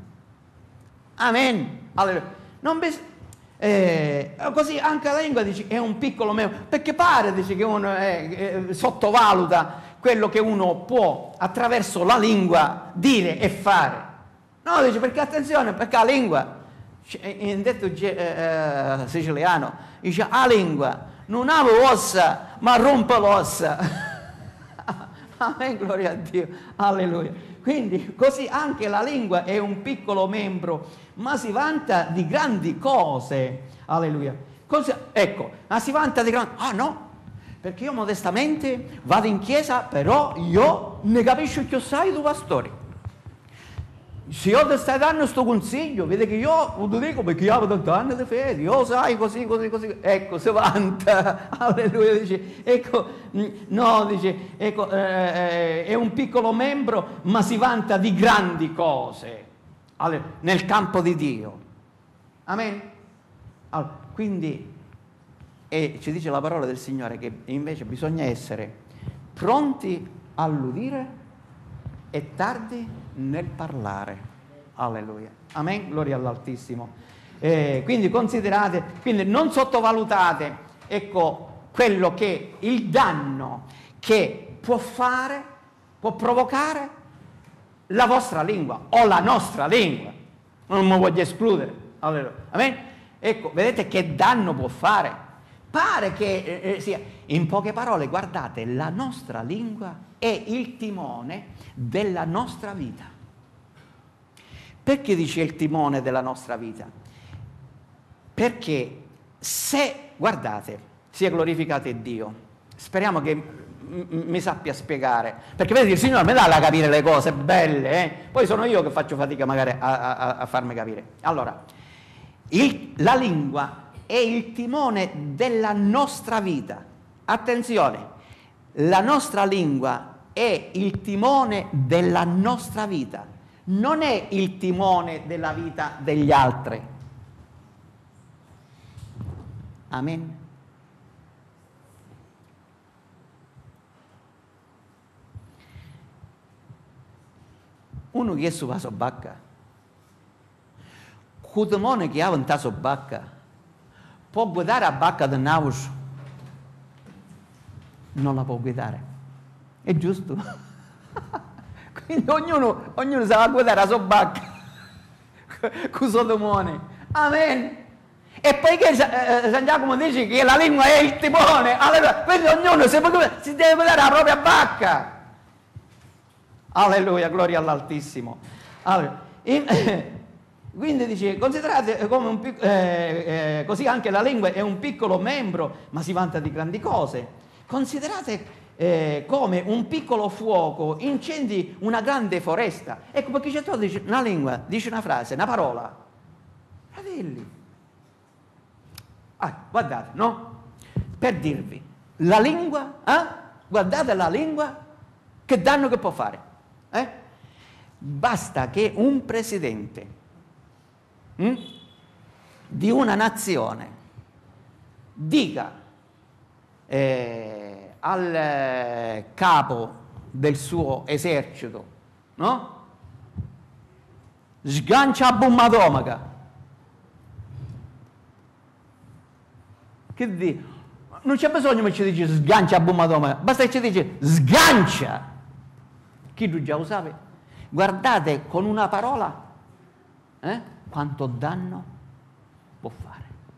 amen, allora, non bis- eh, così anche la lingua, dice, è un piccolo membro, perché pare, dice, che uno è, è, sottovaluta quello che uno può attraverso la lingua dire e fare. No, dice, perché attenzione, perché la lingua, in detto eh, siciliano, dice, la lingua non ha ossa, ma rompe l'ossa. Amen, gloria a Dio, alleluia. Quindi così anche la lingua è un piccolo membro, ma si vanta di grandi cose, alleluia. Cosa, ecco, ma si vanta di grandi, ah no, perché io modestamente vado in chiesa, però io ne capisco che sai tu pastori. se io ti stai dando questo consiglio, vedi che io lo dico perché io ho tanti anni di fede, io sai così, così, così, ecco, si vanta, alleluia, dice, ecco, no, dice, ecco, eh, è un piccolo membro, ma si vanta di grandi cose nel campo di Dio. Amen? Allora, quindi, e ci dice la parola del Signore che invece bisogna essere pronti all'udire e tardi nel parlare. Alleluia. Amen. Gloria all'Altissimo. Eh, quindi considerate, quindi non sottovalutate, ecco, quello che il danno che può fare, può provocare la vostra lingua o la nostra lingua. Non mi voglio escludere. Alleluia. Amen. Ecco, vedete che danno può fare? Pare che eh, sia, in poche parole, guardate, la nostra lingua è il timone della nostra vita. Perché dice il timone della nostra vita? Perché se, guardate, sia glorificato Dio, speriamo che m- mi sappia spiegare, perché vedi, il Signore mi dà da capire le cose belle, eh? Poi sono io che faccio fatica magari a, a, a farmi capire. Allora, il, la lingua è il timone della nostra vita. Attenzione, la nostra lingua è il timone della nostra vita, non è il timone della vita degli altri. Amen. Uno che è su la sua bacca, il timone che ha in la sua bacca, può guidare a bacca del naus? Non la può guidare. È giusto? Quindi ognuno, ognuno sa guidare la sua bacca con il suo timone. Amen. E poiché eh, San Giacomo dice che la lingua è il timone, allora, quindi ognuno si, si deve guidare la propria bacca. Alleluia, gloria all'Altissimo. Allora, in, eh, quindi dice, considerate come un pic- eh, eh, così anche la lingua è un piccolo membro, ma si vanta di grandi cose. Considerate eh, come un piccolo fuoco incendi una grande foresta. Ecco perché c'è tutto, dice una lingua, dice una frase, una parola. Fratelli, ah, guardate, no? Per dirvi, la lingua, eh? Guardate la lingua, che danno che può fare. Eh? Basta che un presidente hm, di una nazione dica eh, al eh, capo del suo esercito, no? Sgancia a bomba atomica. Che di? Non c'è bisogno che ci dici sgancia a bomba atomica, basta che ci dici sgancia. Chi tu già lo sape? Guardate con una parola eh, quanto danno può fare.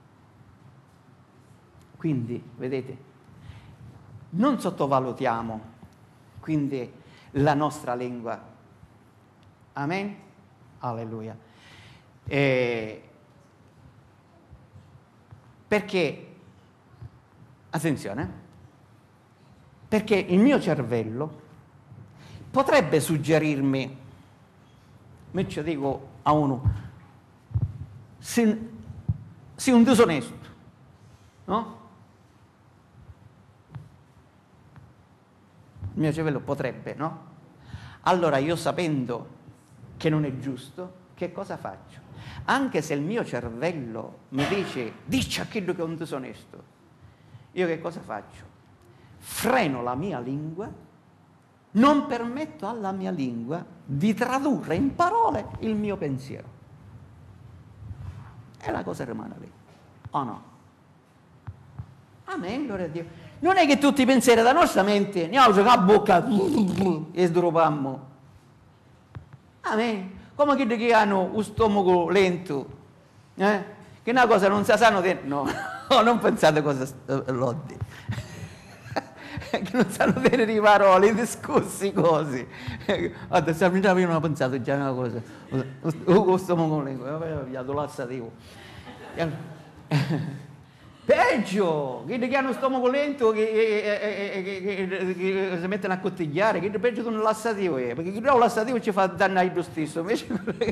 Quindi, vedete, non sottovalutiamo quindi la nostra lingua. Amen? Alleluia. E perché, attenzione, perché il mio cervello potrebbe suggerirmi, me ci dico a uno, sei, sei un disonesto, no? Il mio cervello potrebbe, no? Allora io, sapendo che non è giusto, che cosa faccio? Anche se il mio cervello mi dice dici a quello che è un disonesto, io che cosa faccio? Freno la mia lingua, non permetto alla mia lingua di tradurre in parole il mio pensiero. E la cosa rimane lì. O no? Amen, gloria a Dio. Non è che tutti i pensieri della nostra mente ne hanno a bocca e sdropammo. Amen. Come che che hanno un stomaco lento, eh? Che una cosa non sa sanno dentro. No, no, non pensate cosa l'ho detto. Che non sanno tenere i parole, i discorsi così. Adesso io non ho pensato già una cosa. Lo stomaco lento, ho pigliato l'assativo. Peggio, che hanno stomaco lento, che, che, che, che, che si mettono a cottigliare, che peggio di un lassativo è, perché il lassativo ci fa danno a lo stesso, invece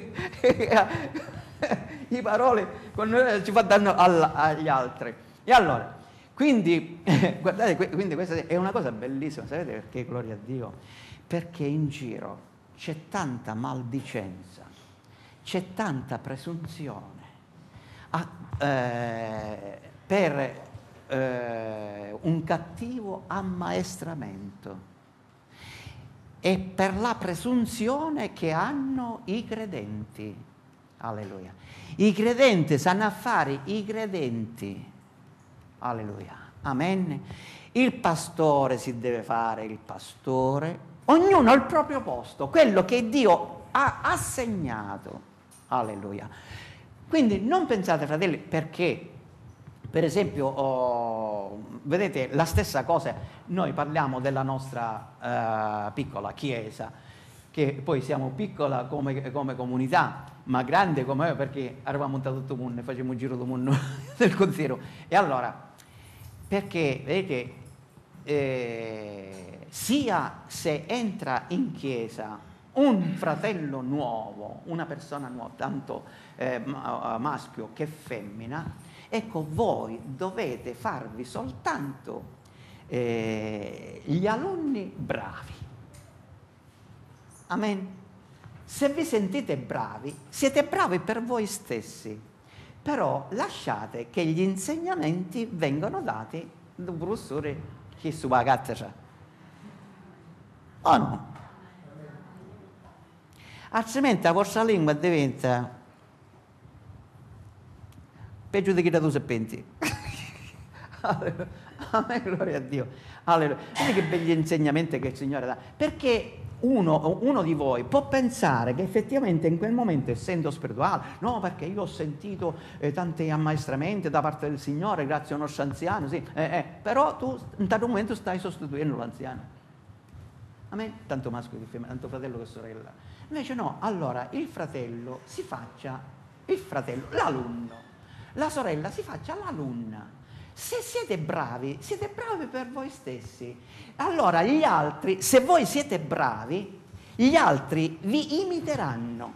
le parole ci fa danno agli altri. E allora, quindi, guardate, quindi questa è una cosa bellissima, sapete perché? Gloria a Dio, perché in giro c'è tanta maldicenza, c'è tanta presunzione. A, eh, per eh, un cattivo ammaestramento e per la presunzione che hanno i credenti. Alleluia. I credenti sanno fare i credenti. Alleluia. Amen. Il pastore si deve fare il pastore, ognuno al proprio posto, quello che Dio ha assegnato. Alleluia. Quindi non pensate, fratelli, perché per esempio, oh, vedete, la stessa cosa, noi parliamo della nostra uh, piccola chiesa, che poi siamo piccola come, come comunità, ma grande come perché eravamo da tutto il mondo, facciamo un giro del mondo del consiglio. E allora, perché, vedete, eh, sia se entra in chiesa un fratello nuovo, una persona nuova, tanto eh, maschio che femmina, ecco, voi dovete farvi soltanto eh, gli alunni bravi. Amen. Se vi sentite bravi, siete bravi per voi stessi, però lasciate che gli insegnamenti vengano dati dal professore che sulla cattedra. O no? Altrimenti la vostra lingua diventa peggio di chi da tu serpenti. Amen, gloria a Dio. Alleluia. Vedi che begli insegnamenti che il Signore dà. Perché uno, uno di voi può pensare che effettivamente in quel momento, essendo spirituale, no, perché io ho sentito eh, tanti ammaestramenti da parte del Signore, grazie a un nostro anziano, sì, eh, eh, però tu in tal momento stai sostituendo l'anziano. Amen. Tanto maschio che femmina, tanto fratello che sorella. Invece no, allora il fratello si faccia il fratello, l'alunno. La sorella si faccia l'alunna. Se siete bravi, siete bravi per voi stessi. Allora gli altri, se voi siete bravi, gli altri vi imiteranno.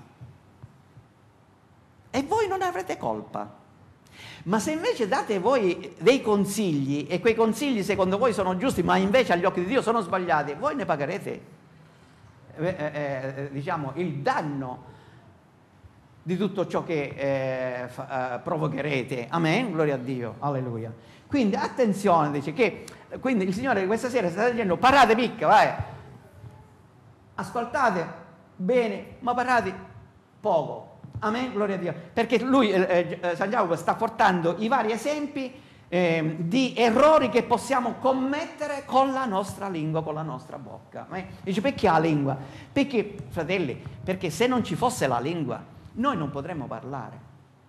E voi non avrete colpa. Ma se invece date voi dei consigli, e quei consigli secondo voi sono giusti, ma invece agli occhi di Dio sono sbagliati, voi ne pagherete, eh, eh, diciamo, il danno di tutto ciò che eh, fa, eh, provocherete. Amen, gloria a Dio, alleluia. Quindi attenzione, dice che quindi il Signore questa sera sta dicendo: parate picca, vai, ascoltate bene, ma parate poco. Amen, gloria a Dio, perché lui, eh, eh, San Giacomo sta portando i vari esempi eh, di errori che possiamo commettere con la nostra lingua, con la nostra bocca. Eh? Dice: perché la lingua? Perché, fratelli, perché se non ci fosse la lingua noi non potremmo parlare.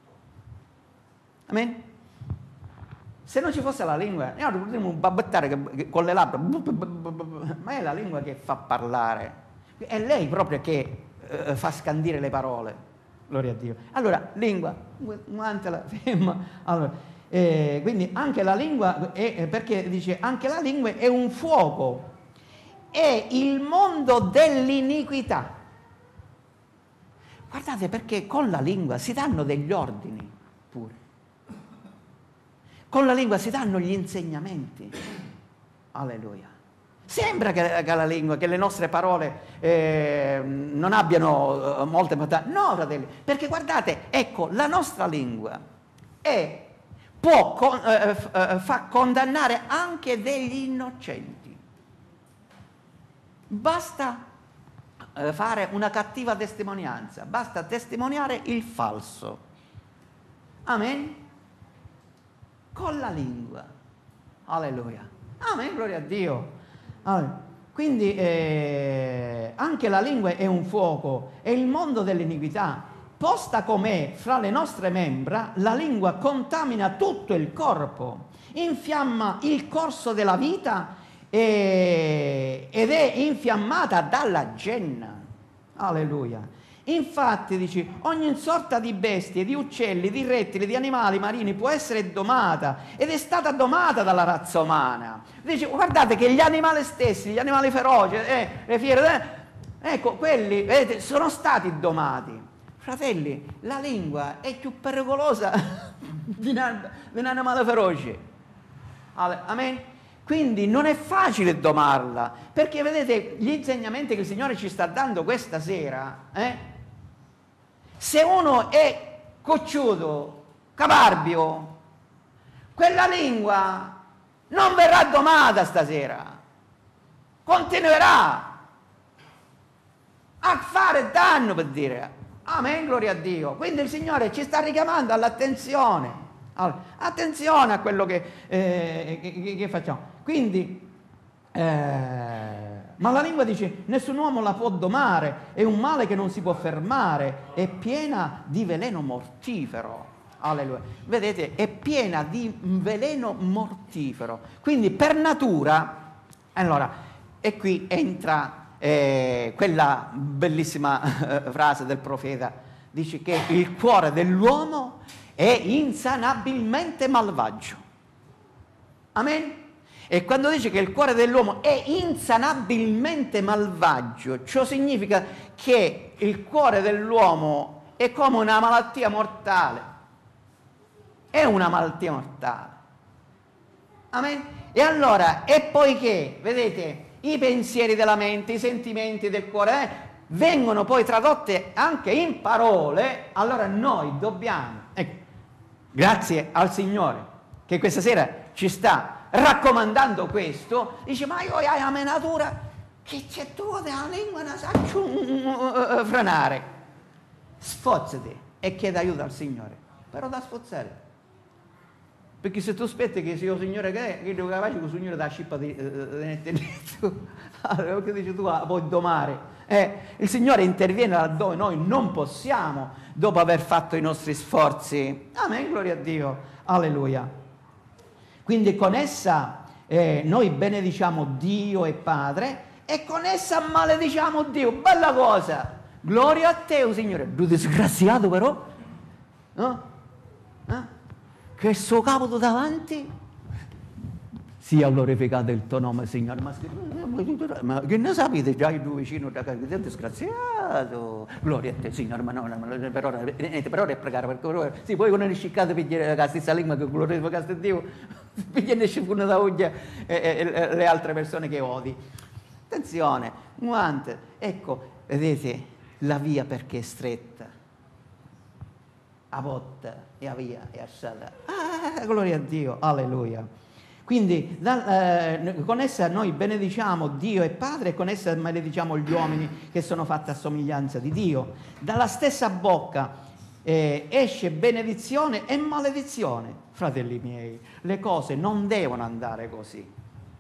Amen? Se non ci fosse la lingua, noi potremmo babbettare con le labbra, ma è la lingua che fa parlare. È lei proprio che eh, fa scandire le parole. Gloria a Dio. Allora, lingua, la ferma. Allora, eh, quindi anche la lingua, è, perché dice, anche la lingua è un fuoco, è il mondo dell'iniquità. Guardate, perché con la lingua si danno degli ordini pure. Con la lingua si danno gli insegnamenti. Alleluia. Sembra che, che la lingua, che le nostre parole eh, non abbiano eh, molte importanza. No, fratelli, perché guardate, ecco, la nostra lingua è, può con, eh, eh, fa condannare anche degli innocenti. Basta eh, fare una cattiva testimonianza, basta testimoniare il falso. Amen? Con la lingua. Alleluia. Amen, gloria a Dio. Allora, quindi eh, anche la lingua è un fuoco, è il mondo dell'iniquità. Posta com'è fra le nostre membra, la lingua contamina tutto il corpo, infiamma il corso della vita e, ed è infiammata dalla genna. Alleluia. Infatti, dice, ogni sorta di bestie, di uccelli, di rettili, di animali marini può essere domata ed è stata domata dalla razza umana. Dice, guardate che gli animali stessi, gli animali feroci, eh, le fiere, eh, ecco, quelli, vedete, sono stati domati. Fratelli, la lingua è più pericolosa di un, di un animale feroce. Amen? Quindi non è facile domarla, perché vedete gli insegnamenti che il Signore ci sta dando questa sera, eh? Se uno è cocciuto, caparbio, quella lingua non verrà domata stasera, continuerà a fare danno, per dire. Amen, gloria a Dio. Quindi il Signore ci sta richiamando all'attenzione. Allora, attenzione a quello che, eh, che, che facciamo. Quindi, eh, ma la lingua dice, nessun uomo la può domare, è un male che non si può fermare, è piena di veleno mortifero. Alleluia. Vedete, è piena di veleno mortifero. Quindi per natura, allora, e qui entra eh, quella bellissima eh, frase del profeta, dice che il cuore dell'uomo è insanabilmente malvagio. Amen? E quando dice che il cuore dell'uomo è insanabilmente malvagio, ciò significa che il cuore dell'uomo è come una malattia mortale. È una malattia mortale. Amen? E allora, e poiché, vedete, i pensieri della mente, i sentimenti del cuore eh, vengono poi tradotte anche in parole, allora noi dobbiamo, ecco, grazie al Signore che questa sera ci sta raccomandando questo, dice, ma io ho una natura che c'è tu la lingua non saccio uh, uh, frenare, sfozzati e chiedi aiuto al Signore, però da sfozzare, perché se tu aspetti che sia il Signore che è, che devo capace che il Signore dà scippa di nettenetto, allora che dici tu ah, puoi domare, eh, il Signore interviene laddove noi non possiamo, dopo aver fatto i nostri sforzi. Amen, gloria a Dio, alleluia. Quindi con essa eh, noi benediciamo Dio e Padre e con essa malediciamo Dio. Bella cosa! Gloria a te, oh Signore. Tu disgraziato però, no? Eh? Che sto capo davanti sia glorificato il tuo nome, Signore. Ma, ma che ne sapete già il tuo vicino da casa? Sei disgraziato. Gloria a te, Signore. Ma no, no per ora, per ora è pregare, perché ora, sì, poi quando è sciccate per dire la stessa lingua che glorificaste Dio, pigliano scippone da uglia e, e, e le altre persone che odi. Attenzione, nuante. Ecco, vedete, la via perché è stretta. A botta e a via e a strada. Ah, gloria a Dio, alleluia. Quindi da, eh, con essa noi benediciamo Dio e Padre e con essa malediciamo gli uomini che sono fatti a somiglianza di Dio. Dalla stessa bocca eh, esce benedizione e maledizione. Fratelli miei, le cose non devono andare così.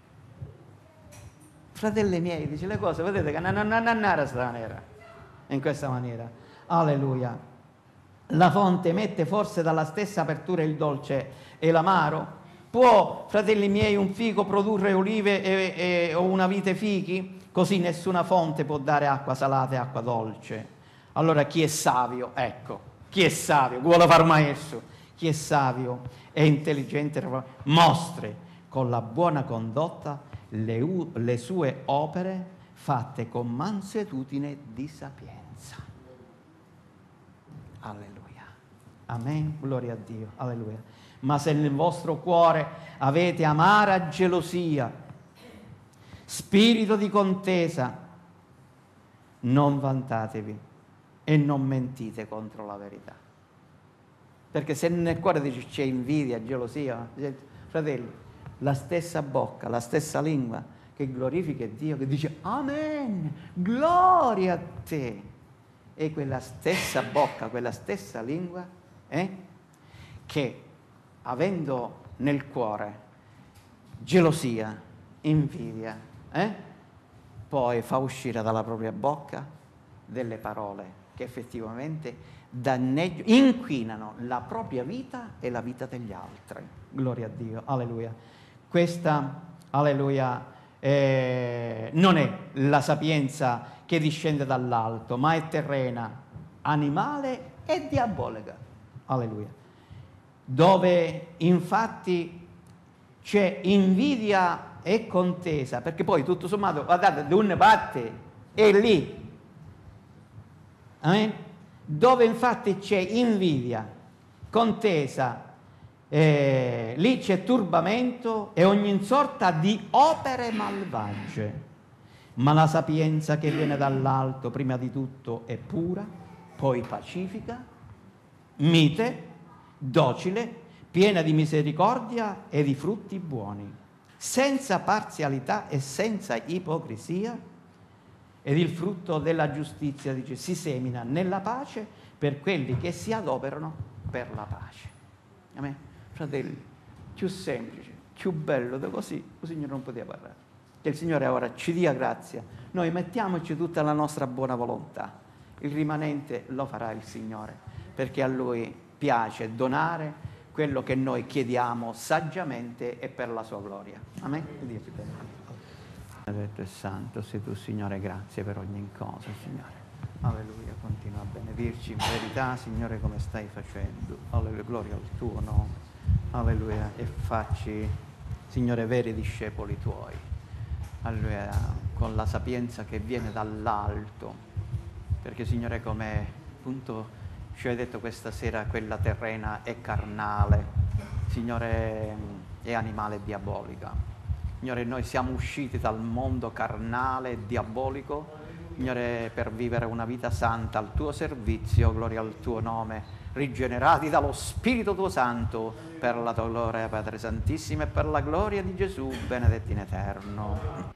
Fratelli miei, dice le cose, vedete che non andare straniera in questa maniera. Alleluia. La fonte mette forse dalla stessa apertura il dolce e l'amaro? Può, fratelli miei, un fico produrre olive e, e, o una vite fichi? Così nessuna fonte può dare acqua salata e acqua dolce. Allora chi è savio? Ecco, chi è savio? Vuole fare un maestro. Chi è savio e intelligente mostri con la buona condotta le, le sue opere fatte con mansuetudine di sapienza. Alleluia. Amen. Gloria a Dio. Alleluia. Ma se nel vostro cuore avete amara gelosia, spirito di contesa, non vantatevi e non mentite contro la verità. Perché se nel cuore dici c'è invidia, gelosia, fratelli, la stessa bocca, la stessa lingua che glorifica Dio, che dice Amen, gloria a te, e quella stessa bocca, quella stessa lingua, eh, che avendo nel cuore gelosia, invidia, eh, poi fa uscire dalla propria bocca delle parole che effettivamente danneggiano, inquinano la propria vita e la vita degli altri. Gloria a Dio, alleluia. Questa, alleluia, eh, non è la sapienza che discende dall'alto, ma è terrena, animale e diabolica. Alleluia. Dove infatti c'è invidia e contesa, perché poi tutto sommato, guardate, da una parte è lì. Amen? Dove infatti c'è invidia, contesa, eh, lì c'è turbamento e ogni sorta di opere malvagie. Ma la sapienza che viene dall'alto, prima di tutto, è pura, poi pacifica, mite, docile, piena di misericordia e di frutti buoni, senza parzialità e senza ipocrisia, ed il frutto della giustizia, dice, si semina nella pace per quelli che si adoperano per la pace. Amen. Fratelli, più semplice, più bello di così, il Signore non poteva parlare. Che il Signore ora ci dia grazia. Noi mettiamoci tutta la nostra buona volontà. Il rimanente lo farà il Signore, perché a Lui piace donare quello che noi chiediamo saggiamente e per la sua gloria. Amen. Dio ti benedica. Benedetto e santo sei tu, Signore, grazie per ogni cosa, Signore. Alleluia, continua a benedirci in verità, Signore, come stai facendo. Alleluia, gloria al tuo nome. Alleluia, e facci, Signore, veri discepoli tuoi. Alleluia, con la sapienza che viene dall'alto, perché, Signore, come appunto ci hai detto questa sera, quella terrena è carnale, Signore, è animale e diabolica. Signore, noi siamo usciti dal mondo carnale e diabolico, Signore, per vivere una vita santa al tuo servizio, gloria al tuo nome, rigenerati dallo Spirito tuo Santo, per la tua gloria, Padre Santissimo, e per la gloria di Gesù, benedetti in eterno.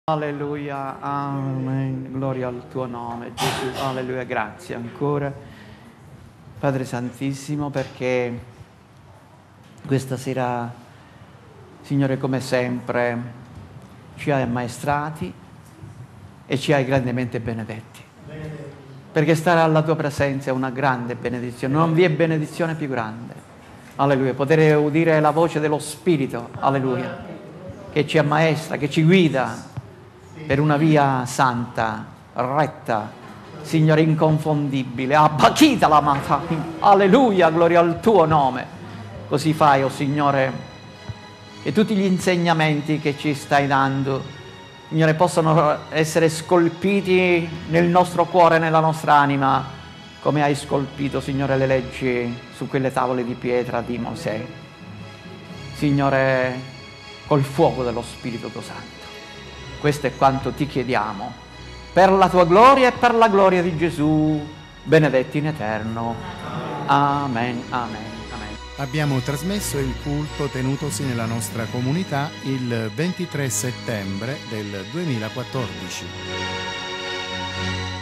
Alleluia, amen, gloria al tuo nome Gesù, alleluia, grazie ancora Padre Santissimo, perché questa sera, Signore, come sempre ci hai ammaestrati e ci hai grandemente benedetti, perché stare alla tua presenza è una grande benedizione, non vi è benedizione più grande, alleluia, poter udire la voce dello Spirito, alleluia, che ci ammaestra, che ci guida per una via santa, retta, Signore, inconfondibile. Abbachita la mata, alleluia, gloria al tuo nome. Così fai, oh Signore, che tutti gli insegnamenti che ci stai dando, Signore, possano essere scolpiti nel nostro cuore, nella nostra anima, come hai scolpito, Signore, le leggi su quelle tavole di pietra di Mosè. Signore, col fuoco dello Spirito tuo Santo. Questo è quanto ti chiediamo, per la tua gloria e per la gloria di Gesù, benedetti in eterno. Amen, amen, amen. Abbiamo trasmesso il culto tenutosi nella nostra comunità il ventitré settembre del duemilaquattordici.